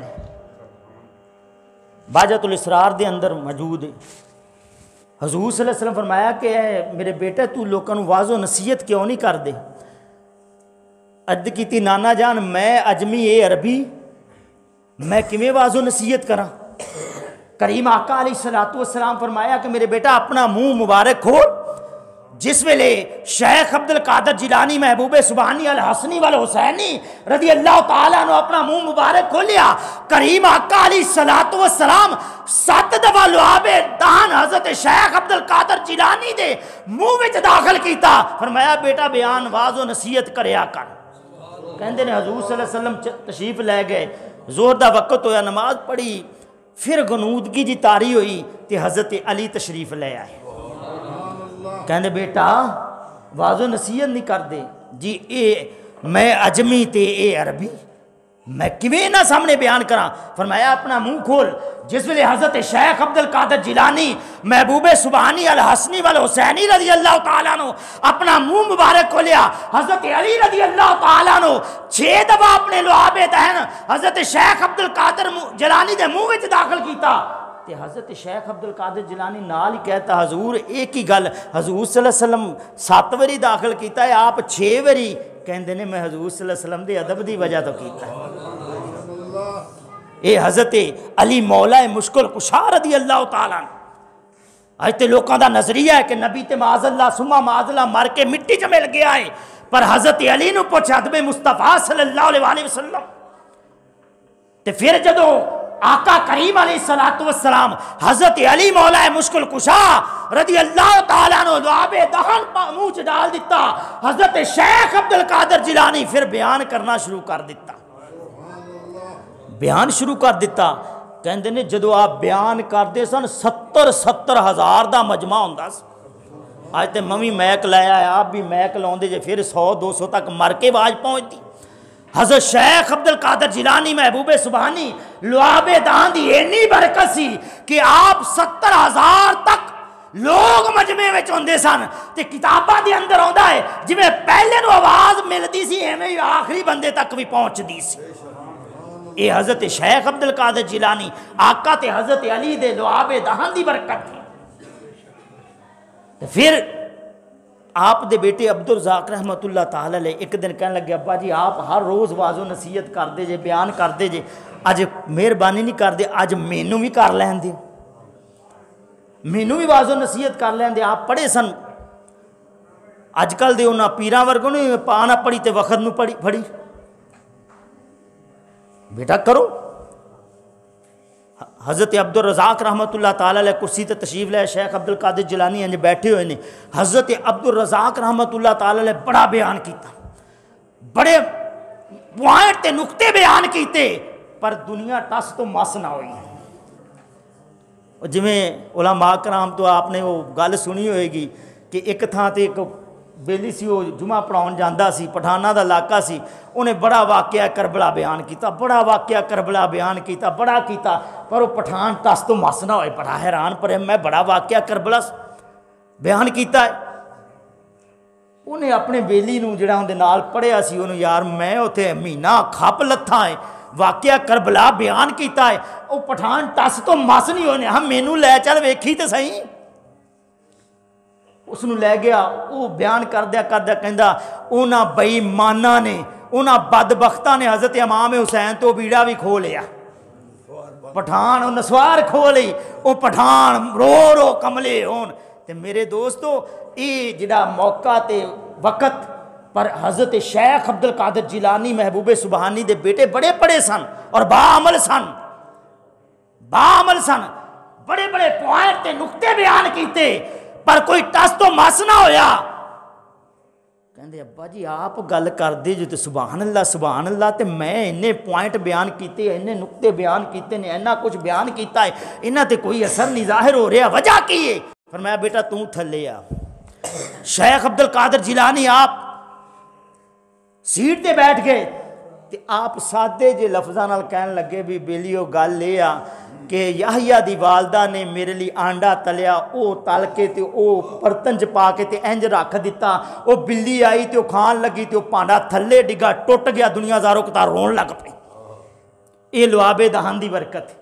باجت الاسرار دے اندر موجود ہے۔ حضور صلی اللہ علیہ وسلم فرمایا کہ اے میرے بیٹے تو لوگوں کو واضح نصیحت کیوں نہیں کر دے؟ عرض کیتی نانا جان میں اجمی اے عربی میں کیویں واضح نصیحت کراں؟ کریم آقا علیہ الصلوۃ والسلام فرمایا کہ میرے بیٹا اپنا منہ مبارک کھول۔ جس ویلے شیخ عبدالقادر جیلانی محبوب سبحانی الحسنی والحسینی رضی اللہ تعالیٰ نے اپنا منہ مبارک کھولیا، کریم آقا علیہ الصلوۃ والسلام سات دفعہ لعاب دہن حضرت شیخ عبدالقادر جیلانی دے منہ وچ داخل کیتا، فرمایا بیٹا بیان واض و نصیحت کریا کر۔ کہندے نے حضور صلی اللہ علیہ وسلم تشریف لے گئے، زہر دا وقت ہویا، نماز پڑھی، پھر غنودگی جی تاری ہوئی تے حضرت علی تشریف لے آئے۔ کہندے بیٹا واض و نصیحت نہیں کر دے جی، اے میں اجمی تے اے عربی میں کیویں نہ سامنے بیان کراں؟ فرمایا اپنا منہ کھول۔ جس ویلے حضرت شیخ عبدالقادر جیلانی محبوب سبحانی الحسنی والحسینی رضی اللہ تعالیٰ عنہ اپنا منہ مبارک کھولیا، حضرت علی رضی اللہ تعالیٰ عنہ چھ دفعہ اپنے لعاب دہن حضرت شیخ عبدالقادر جیلانی دے منہ وچ داخل کیتا تے حضرت شیخ عبدالقادر جیلانی نال ہی کہتا حضور ایک ہی گل، حضور صلی اللہ علیہ وسلم سات وری داخل کیتا ہے، آپ چھ وری کہندے نے میں حضور صلی اللہ علیہ وسلم دے ادب دی وجہ تو کیتا ہے۔ اے حضرت علی مولا مشکل کشا رضی اللہ تعالیٰ عنہ۔ آج تے لوکاں دا نظریہ ہے کہ نبی تے معاذ اللہ سما معاذ اللہ مر کے مٹی چ مل گیا ہے، پر حضرت علی نو پوچھ ادب مصطفیٰ صلی اللہ علیہ وسلم تے پھر جدوں آقا کریم علیہ الصلوۃ والسلام حضرت علی مولا مشکل کشا رضی اللہ تعالیٰ عنہ لعاب دہن منہ چ ڈال دیتا. حضرت شیخ عبد القادر جیلانی پھر بیان کرنا شروع کر دیتا بیان شروع کر دیتا کہندے نے جدو آپ بیان کرتے سن ستر ستر ہزار دا مجمع ہوندا سی. آج تے ممی میک لایا ہے آپ بھی میک لاؤندے جے پھر سو دو سو تک مر کے آواز پہنچتی. حضرت شیخ عبد القادر جیلانی محبوب سبحانی لعاب دہن دی اینی برکت سی کہ آپ ستر ہزار تک لوگ مجمع میں ہوندے سن تے کتاباں دے اندر آندا ہے جویں پہلے نو آواز ملدی سی ایویں آخری بندے تک بھی پہنچدی سی. اے حضرت شیخ عبد القادر جیلانی آقا تے حضرت علی دے لعاب دہن دی برکت تھی. پھر آپ دے بیٹے عبد الرزاق رحمۃ اللہ تعالی علیہ ایک دن کہنے لگے ابا جی آپ ہر روز واض و نصیحت کر دے جے بیان کر دے جے اج مہربانی نہیں کر دے اج مینوں بھی کر لین دے مینوں بھی واض و نصیحت کر لین دے. آپ پڑھے سن اج کل دے انہاں پیراں ورگوں نے پا نہ پڑھی تے وقت نو پڑھی پڑھی بیٹا کرو. حضرت عبد الرزاق رحمۃ اللہ تعالی علیہ کرسی تے تشریف لے شیخ عبد القادر جیلانی انج بیٹھے ہوئے نے. حضرت عبد الرزاق رحمۃ اللہ تعالی علیہ بڑا بیان کیتا بڑے پوائنٹ تے نقطے بیان کیتے پر دنیا ٹس تو مس نہ ہوئی. جویں علماء کرام تو آپ نے وہ گل سنی ہوئے گی کہ ایک تھاں تے ایک بیلی سی وہ جمعہ پڑھاؤن جاندا سی پٹھاناں دا علاقہ سی انہیں بڑا واقعہ کربلا بیان کیتا بڑا واقعہ کربلا بیان کیتا بڑا کیتا پر وہ پٹھان ٹس تو مس نہ ہوئے بڑا حیران پر میں بڑا واقعہ کربلا بیان کیتا ہے. انہیں اپنے بیلی نو جڑا اندے نال پڑھیا سی انہوں یار میں اتنے مہینہ کھپ لتھا ہے واقعہ کربلا بیان کیتا ہے وہ پٹھان ٹس تو مس نہیں ہونے ہم مینوں لے چل ویکھی تے صحیح. اس نو لے گیا وہ بیان کردیا کردیا کہندا انہاں بے ایماناں نے انہاں بدبختاں نے حضرت امام حسین تو بیڑا بھی کھو لیا پٹھان انہاں نسوار کھو لئی وہ پٹھان رو رو کملے ہون. تے میرے دوستو یہ جڑا موقع تے وقت پر حضرت شیخ عبد القادر جیلانی محبوب سبحانی دے بیٹے بڑے بڑے سن اور با عمل سن با عمل سن بڑے بڑے پوائنٹ تے نقطے بیان کیتے پر کوئی ٹس تو مس نہ ہویا. کہندے ابا جی آپ گل کر دے جو تے سبحان اللہ سبحان اللہ تے میں انہیں پوائنٹ بیان کیتے انہیں نقطے بیان کیتے نے انہاں کچھ بیان کیتا ہے انہاں تے کوئی اثر نہیں ظاہر ہو رہا وجہ کی ہے. فرمایا بیٹا تو تھلے آ. شیخ عبد القادر جیلانی آپ سیٹ تے بیٹھ گئے تے آپ سادے جے لفظاں نال کہن لگے بھی بیلیو گل لے آ کہ یحییٰ دی والدہ نے میرے لیے آنڈا تلیا او تل کے تے او برتن چ پا کے تے انج رکھ دیتا او بلی آئی تے او کھان لگی تے او پانڈا تھلے ڈگا ٹوٹ گیا دنیا زاروں کتا رون لگ پئی. اے لعاب دہن دی برکت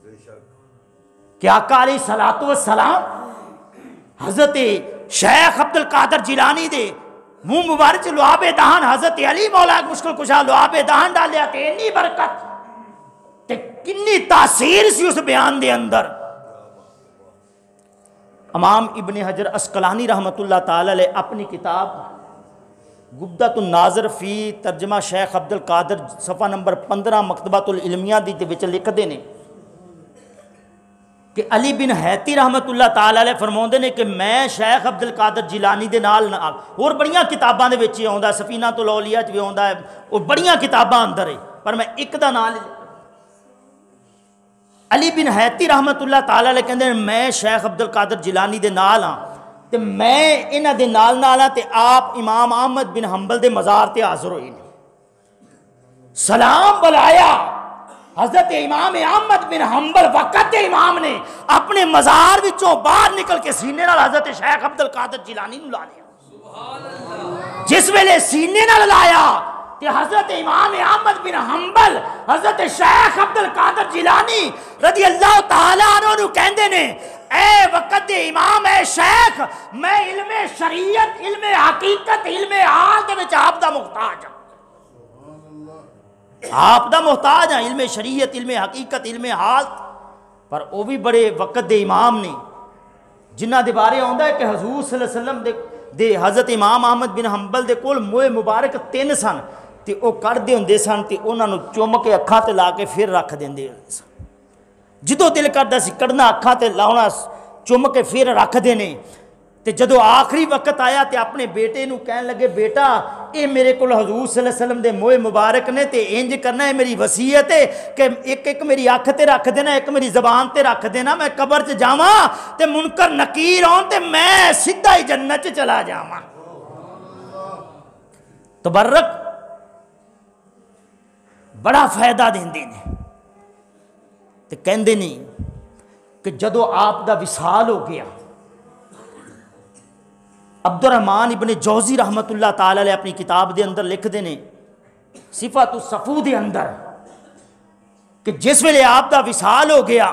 کہ آقا علیہ الصلوۃ والسلام حضرت شیخ عبد القادر جیلانی دے منہ مبارک لعاب دہن حضرت علی مولا مشکل کشا لعاب دہن ڈالیا تے اتنی برکت تے کنی تاثیر سی اس بیان دے اندر. امام ابن حجر اسقلانی رحمت اللہ تعالی علیہ اپنی کتاب گبدۃ الناظر فی ترجمہ شیخ عبد القادر صفحہ نمبر پندرہ مکتبۃ العلمیہ دی وچ لکھدے نے کہ علی بن حیتی رحمت اللہ تعالی علیہ فرماؤندے نے کہ میں شیخ عبد القادر جیلانی دے نال نال اور بڑیاں کتاباں دے وچ آوندا سفینہ الاولیاء وچ بھی آوندا ہے اور بڑیاں کتاباں اندر ہے پر میں ایک دا نال علی بن حیتی رحمت اللہ تعالی علیہ کہندے میں شیخ عبد القادر جیلانی دے نال ہاں تے میں انہاں دے نال نال ہاں تے آپ امام احمد بن حنبل دے مزار تے حاضر ہوئے سلام بلایا. حضرت امام احمد بن حنبل وقت امام نے اپنے مزار وچوں باہر نکل کے سینے نال حضرت شیخ عبد القادر جیلانی نو لا لیا. جس ویلے سینے نال لایا کہ حضرت امام احمد بن حنبل حضرت شیخ عبد القادر جیلانی رضی اللہ تعالیٰ عنہ کہندے نے اے وقت امام اے شیخ میں علم شریعت علم حقیقت علم حال دے وچ آپ دا محتاج ہوں آپ دا محتاج ہیں علم شریعت علم حقیقت علم حال پر وہ بھی بڑے وقت دے امام نے جنہ دے بارے آندا ہے کہ حضور صلی اللہ علیہ وسلم دے, دے حضرت امام احمد بن حنبل دے کول موئے مبارک تین سن تے او کر دے ہوندے سن تے انہاں نوں چوم کے اکھاں تے لا کے پھر رکھ دیندے سن. جدوں دل کردا سی کڑنا اکھاں تے لاؤنا چم کے پھر رکھ دینے تے جدو آخری وقت آیا تے اپنے بیٹے نو کہن لگے بیٹا اے میرے کو حضور صلی اللہ علیہ وسلم دے موئے مبارک نے تے انج کرنا ہے میری وصیت ہے کہ ایک ایک میری اکھ تے رکھ دینا ایک میری زبان تے رکھ دینا میں قبر چ جاواں تے منکر نکیر آن تے میں سیدھا ہی جنت چ چلا جاواں تبرک بڑا فائدہ دیندے نے تے کہندے نہیں کہ جدو آپ دا وصال ہو گیا عبد الرحمن ابن جوزی رحمت اللہ تعالی علیہ اپنی کتاب دے اندر لکھ دینے صفات الصفو دے اندر کہ جس ویلے آپ دا وصال ہو گیا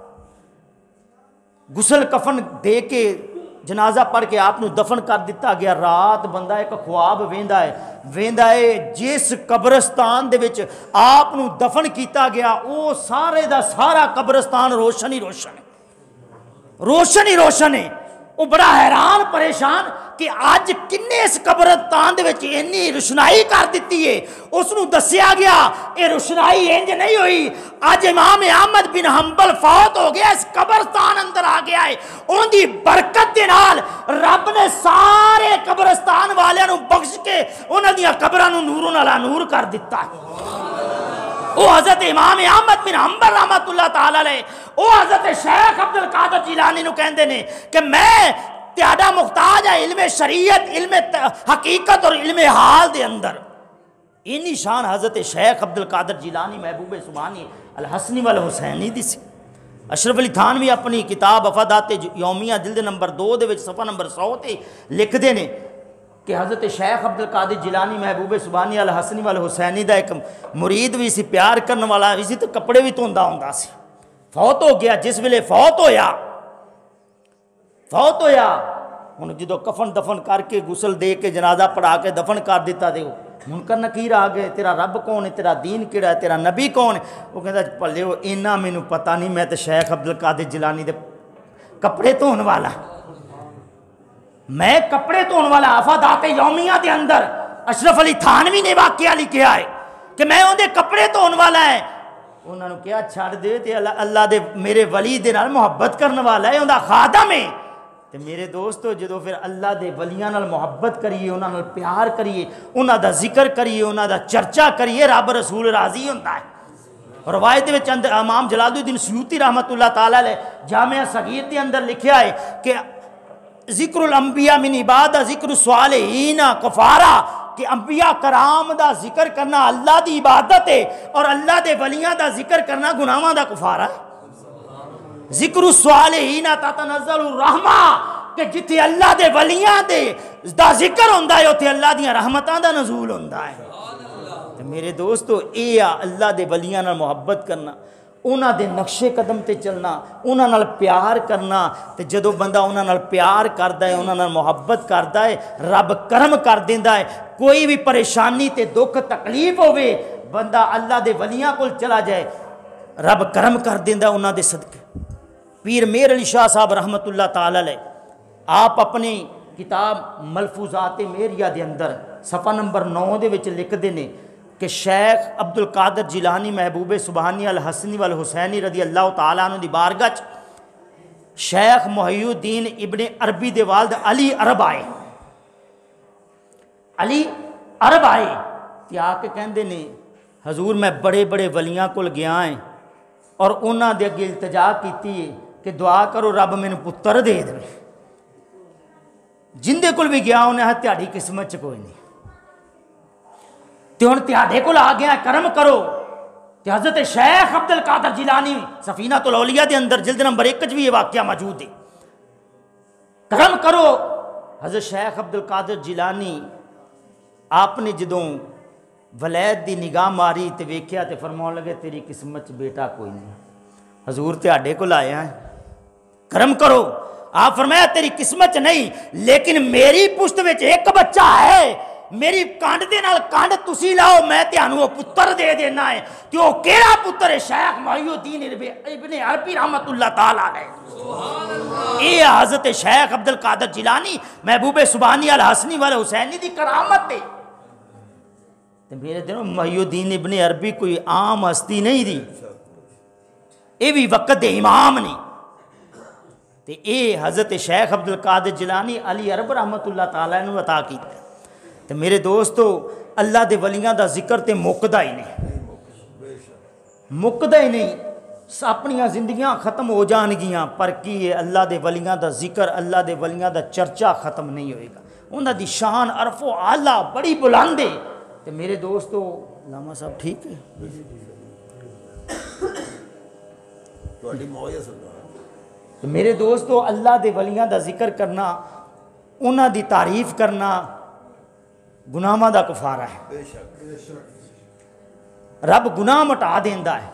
غسل کفن دے کے جنازہ پڑھ کے آپ نو دفن کر دیتا گیا رات بندہ ایک خواب ویندا ہے ویندا ہے جس قبرستان دے وچ آپ نو دفن کیتا گیا او سارے دا سارا قبرستان روشن ہی روشن ہے روشن ہی روشن ہے وہ بڑا حیران پریشان کہ آج کنے اس قبرستان دے وچ اتنی روشنائی کر دیتی ہے اس نو دسیا گیا یہ روشنائی انج نہیں ہوئی آج امام احمد بن حنبل فوت ہو گیا اس قبرستان اندر آ گیا ہے ان دی برکت دے نال رب نے سارے قبرستان والے نو بخش کے انہاں دیاں قبراں نو نور علی نور کر دیتا ہے او حضرت امام احمد بن حنبل رحمت اللہ تعالی علیہ او حضرت شیخ عبد القادر جیلانی نو کہندے نے کہ میں تیاڈا محتاج ہے علم شریعت علم حقیقت اور علم حال دے اندر اینی شان حضرت شیخ عبد القادر جیلانی محبوب سبحانی الحسنی والحسینی دی سی اشرف علی تھانوی اپنی کتاب افادات یومیہ جلد نمبر دو دے وچ صفحہ نمبر سو تے لکھ دے نے کہ حضرت شیخ عبد القادر جیلانی محبوب سبحانی الحسنی والحسینی دا ایک مرید بھی سی پیار کرنے والا بھی سی تو کپڑے بھی دھوندا ہوندا سی فوت ہو گیا جس ویلے فوت ہویا فوت ہویا ہن جدو کفن دفن کر کے غسل دے کے جنازہ پڑھا کے دفن کر دیتا تے منکر نکیر آ گئے تیرا رب کون ہے تیرا دین کیڑا ہے تیرا نبی کون ہے وہ کہندا پلے اینا مینوں پتہ نہیں میں تے شیخ عبد القادر جیلانی دے کپڑے دھون والا میں کپڑے دھون والا افادات یومیہ دے اندر اشرف علی تھانوی نے واقعہ لکھیا ہے کہ میں اون دے کپڑے دھون والا ہے انہاں نو کیا چھڑ دے تے اللہ دے میرے ولی دے نال محبت کرنے والا ہے اوندا خادم ہے تے میرے دوستو جدو پھر اللہ دے ولیاں نال محبت کریے انہاں نال پیار کریے انہاں دا ذکر کریے انہاں دا چرچا کریے رب رسول راضی ہوندا ہے روایت وچ امام جلال الدین سیوطی رحمت اللہ تعالی علیہ جامعہ صغیر دے اندر لکھیا ہے کہ ذکر الانبیاء من عبادہ ذکر الصالحین کفارہ کہ انبیاء کرام دا ذکر کرنا اللہ دی عبادت ہے اور اللہ دے ولیاں دا ذکر کرنا گناہاں دا کفارہ ہے ذکر الصالحین تتنزل الرحمہ کہ جتھے اللہ دے ولیاں دے دا ذکر ہوندا ہے اوتھے اللہ دیاں رحمتاں دا نزول ہوندا ہے تے میرے دوستو اے آ اللہ دے ولیاں نال محبت کرنا انہاں دے نقشے قدم تے چلنا انہاں نال پیار کرنا تے جدو بندہ انہاں نال پیار کردا ہے انہاں نال محبت کردا ہے رب کرم کر دیندا ہے کوئی بھی پریشانی تے دکھ تکلیف ہوے بندہ اللہ دے ولیاں کول چلا جائے رب کرم کر دیندا انہاں دے صدقے پیر میر علی شاہ صاحب رحمت اللہ تعالی علیہ آپ اپنی کتاب ملفوظات میریہ دے اندر صفحہ نمبر نو دے وچ لکھ دے نے کہ شیخ عبد القادر جیلانی محبوب سبحانی الحسنی والحسینی رضی اللہ تعالیٰ عنہ دی بارگاہ شیخ محی الدین ابن عربی دے والد علی عرب آئے علی عرب آئے کہ آ کے کہندے نے حضور میں بڑے بڑے ولیاں کول گیا ہیں اور انہاں دے اگے التجا کیتی ہے کہ دعا کرو رب مینوں پتر دے دے جن دے کول بھی گیا انہیں تہاڈی قسمت چ کوئی نہیں تے ہن تہاڈے کول آ گیا کرم کرو تے حضرت شیخ عبد القادر جیلانی سفینہ الاولیاء دے اندر جلد نمبر ایک وچ بھی یہ واقعہ موجود ہے کرم کرو حضرت شیخ عبد القادر جیلانی آپ نے جدوں ولید دی نگاہ ماری تے ویکھیا تے فرماون لگے تیری قسمت چ بیٹا کوئی نہیں حضور تہاڈے کول آیا ہے کرم کرو آپ فرمایا تیری قسمت چ نہیں لیکن میری پشت وچ ایک بچہ ہے میری کانڈ دے نال کانڈ تسی لاؤ میں تانوں وہ پتر دے دینا ہے تے وہ کیڑا پتر ہے شیخ محی الدین ابن عربی رحمت اللہ تعالی علیہ سبحان اللہ اے حضرت شیخ عبد القادر جیلانی محبوب سبحانی الحسنی والحسینی دی کرامت ہے تے میرے دنوں محی الدین ابن عربی کوئی عام ہستی نہیں دی یہ بھی وقت دے امام نے. تے اے حضرت شیخ عبد القادر جیلانی علی عرب رحمت اللہ تعالیٰ نے عطا کیتا. تے میرے دوستو اللہ دے ولیاں دا ذکر تے مکدا ہی نہیں, مکدا ہی نہیں. اپنیاں زندگیاں ختم ہو جان گیاں پر کی ہے اللہ دے ولیاں دا ذکر, اللہ دے ولیاں دا چرچا ختم نہیں ہوئے گا. انہاں دی شان عرف و اعلیٰ بڑی بلند ہے. تے میرے دوستو علامہ صاحب ٹھیک ہے میرے دوستو, اللہ دے ولیاں دا ذکر کرنا, انہاں دی تعریف کرنا گناہاں دا کفارہ ہے. رب گناہ مٹا دیندا ہے.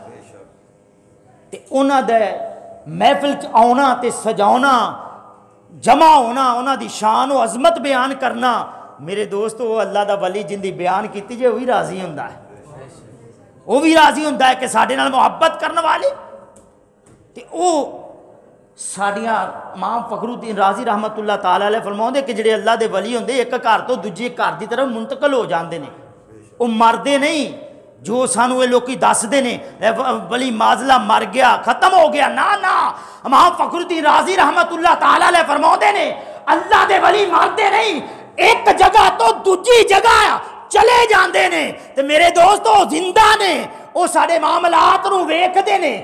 تے انہاں دے محفل چ آنا تے سجاونا, جمع ہونا, انہاں دی شان و عظمت بیان کرنا, میرے دوستو اللہ دا ولی جن دی بیان کیتی جے وہی راضی ہوندا ہے. وہ بھی راضی ہوندا ہے کہ ساڈے نال محبت کرن والے. تے او ساڈیاں امام فخر الدین رازی رحمت اللہ تعالی علیہ فرماؤندے کہ جڑے اللہ دے ولی ہوندے ایک گھر تو دوجے گھر دی طرف منتقل ہو جاندے نے, وہ مردے نہیں جو سانو یہ لوکی دس دے نے ولی مازلہ مر گیا ختم ہو گیا. نا نا امام فخر الدین رازی رحمت اللہ تعالی علیہ فرماؤندے نے اللہ دے ولی مردے نہیں, ایک جگہ تو دوجی جگہ چلے جاندے نے. تے میرے دوستو زندہ نے, وہ سارے معاملات نو ویکھدے نے.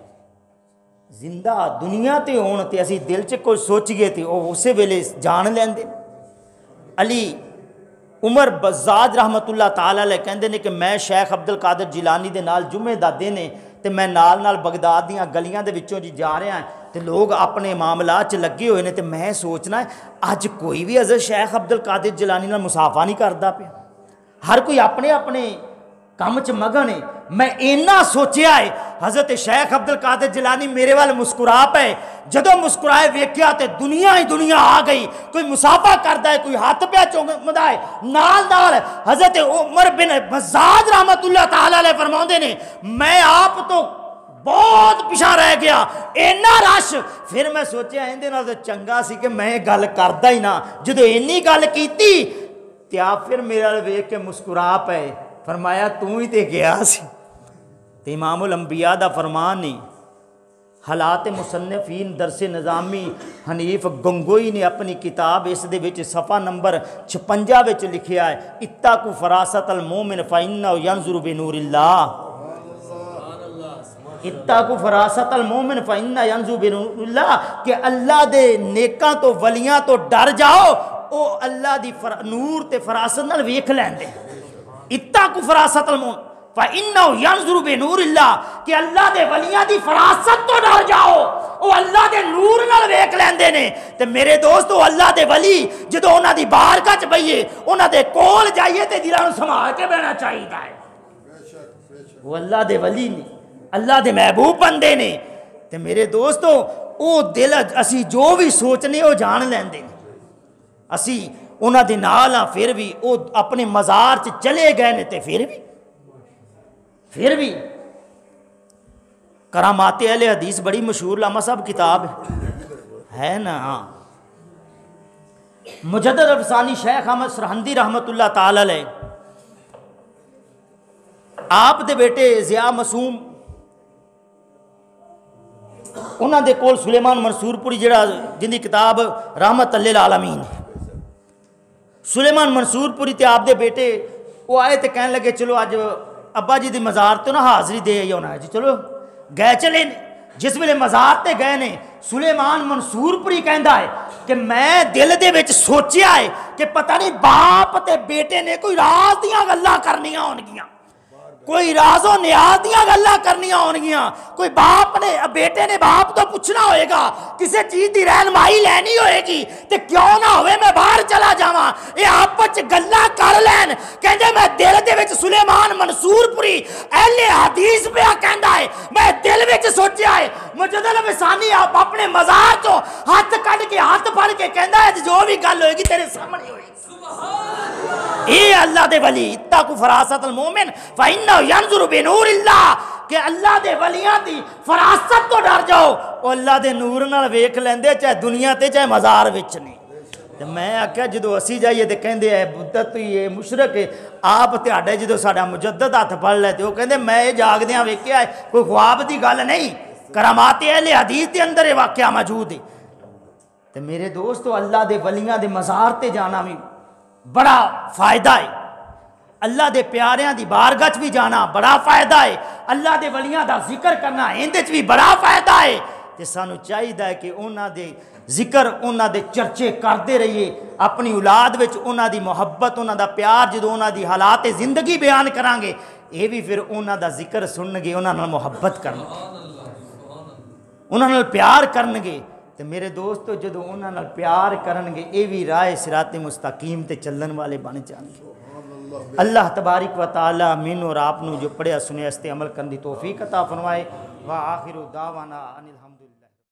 زندہ دنیا تے ہون تے اسی دل چ کوئی سوچیے تے وہ اسے ویلے جان لیندے. علی عمر بزاج رحمت اللہ تعالی علیہ کہندے نے کہ میں شیخ عبد القادر جیلانی دے نال جمعے دا دن ہے تے میں نال نال بغداد دیاں گلیاں دے وچوں جی جا رہا ہیں تے لوگ اپنے معاملات چ لگے ہوئے نے. تے میں سوچنا ہے اج کوئی بھی حضرت شیخ عبد القادر جیلانی نال مصافحہ نہیں کردا پیا, ہر کوئی اپنے اپنے کام چ مگن ہے. میں اینا سوچیا ہے حضرت شیخ عبد القادر جیلانی میرے وال مسکرا پے, جدو مسکرائے ویکھیا تے دنیا ہی دنیا آ گئی. کوئی مصافحہ کردا ہے, کوئی ہاتھ پہ چومدا ہے. نال نال حضرت عمر بن بزاج رحمت اللہ تعالی علیہ فرماندے نے میں آپ تو بہت پیچھا رہ گیا, اینا رش. پھر میں سوچیا ایندے نال تے چنگا سی کہ میں گل کردا ہی نہ. جدو اینی گل کیتی تے آپ پھر میرے وال ویکھ کے مسکرا پے, فرمایا تو ہی تے گیا سی. تے امام الانبیاء دا فرمان نہیں, حالات مصنفین درس نظامی حنیف گنگوئی نے اپنی کتاب اس دے وچ صفحہ نمبر چھپنجا وچ لکھیا ہے اتقوا فراست المومن فإنہ ینظر بنور اللہ. اتقوا فراست المومن فإنہ ینظر بنور اللہ, کہ اللہ دے نیکاں تو ولیاں تو ڈر جاؤ, او اللہ دی نور تے فراست نال ویکھ لیندے. اتقوا فراست المومن فإنہ ینظر بنور اللہ, کہ اللہ دے ولیاں دی فراست تو ڈر جاؤ, او اللہ دے نور نال ویکھ لیندے نے. تے میرے دوستو اللہ دے ولی جدو انہاں دی بارگاہ چ بئیے انہاں دے کول جائیے تے دلاں نوں سنبھال کے بہنا چاہیے ہے. وہ اللہ دے ولی نے, اللہ دے محبوب بندے نے. تے میرے دوستو او دل اسی جو بھی سوچنے او جان لیندے نے. اسی انہاں دے نال ہاں, پھر بھی او اپنے مزار چ چلے گئے نے. تے پھر بھی پھر بھی کرامات اہل حدیث بڑی مشہور علامہ صاحب کتاب ہے نا. مجدد افسانی شیخ احمد سرہندی رحمت اللہ تعالی علیہ, آپ دے بیٹے ضیاء معصوم انہاں دے کول سلیمان منصور پوری جڑا جن دی کتاب رحمت للعالمین, سلیمان منصور پوری تے آپ دے بیٹے وہ آئے تے کہنے لگے چلو اج ابا جی دی مزار تو نہ حاضری دے ہی ہونا ہے جی, چلو گئے چلے. جس ویلے مزار تے گئے نے سلیمان منصور پوری کہندا ہے کہ میں دل دے وچ سوچیا ہے کہ پتہ نہیں باپ تے بیٹے نے کوئی راز دیاں گلاں کرنیاں ہونگیاں, کوئی راز و نیاز دیاں گلاں کرنیاں ہونگیاں, کوئی باپ نے بیٹے نے باپ تو پوچھنا ہوئے گا, کسی چیز دی رہنمائی لینی ہوئے گی, تے کیوں نہ ہوئے میں باہر چلا جاواں اے آپس گلاں کر لین. کہندے میں دل دے وچ سلیمان منصور پوری اہل حدیث پہ کہندا ہے میں دل وچ سوچیا ہے. مجدد افسانی آپ اپنے مزار چوں ہاتھ کڈ کے ہاتھ پھڑ کے کہندا ہے جو بھی گل ہوئے گی تیرے سامنے ہوئے گی. اے اللہ دے ولی اتقوا فراست المومن فإنہ ینظر بنور اللہ, کہ اللہ دے ولیاں دی فراست تو ڈر جاؤ, او اللہ دے نور نال ویکھ لیندے چاہے دنیا تے چاہے مزار وچ نے. تے میں آکھیا جدو اسی جائیے تے کہندے اے بدعت اے مشرک ہے, آپ تہاڈے جدو ساڈا مجدد ہاتھ پھڑ لے تے او کہندے میں جاگدیاں ویکھیا ہے, کوئی خواب دی گل نہیں. کرامات اہل حدیث دے اندر یہ واقعہ موجود ہے۔ تو میرے دوستو اللہ دے ولیاں دے مزار تے جانا بھی بڑا فائدہ ہے، اللہ دے پیاریاں دی بارگاہ وچ بھی جانا بڑا فائدہ ہے، اللہ دے ولیاں دا ذکر کرنا اندے وچ بھی بڑا فائدہ ہے۔ تے سانو چاہیے کہ انہاں دے ذکر انہاں دے چرچے کرتے رہیے، اپنی اولاد وچ انہاں دی محبت انہاں دا پیار جدوں انہاں دی حالات زندگی بیان کران گے یہ بھی پھر انہاں دا ذکر سنن گے، انہاں نال محبت کرن گے، انہاں نال پیار کرن گے۔ تے میرے دوستو جدوں انہاں نال پیار کرن گے یہ بھی راہ صراط مستقیم تے چلن والے بن جان گے۔ اللہ تبارک و تعالی مین اور آپ نو جو پڑھیا سنیا اس تے عمل کرن دی توفیق عطا فرمائے۔ وآخر دعوانا ان الحمد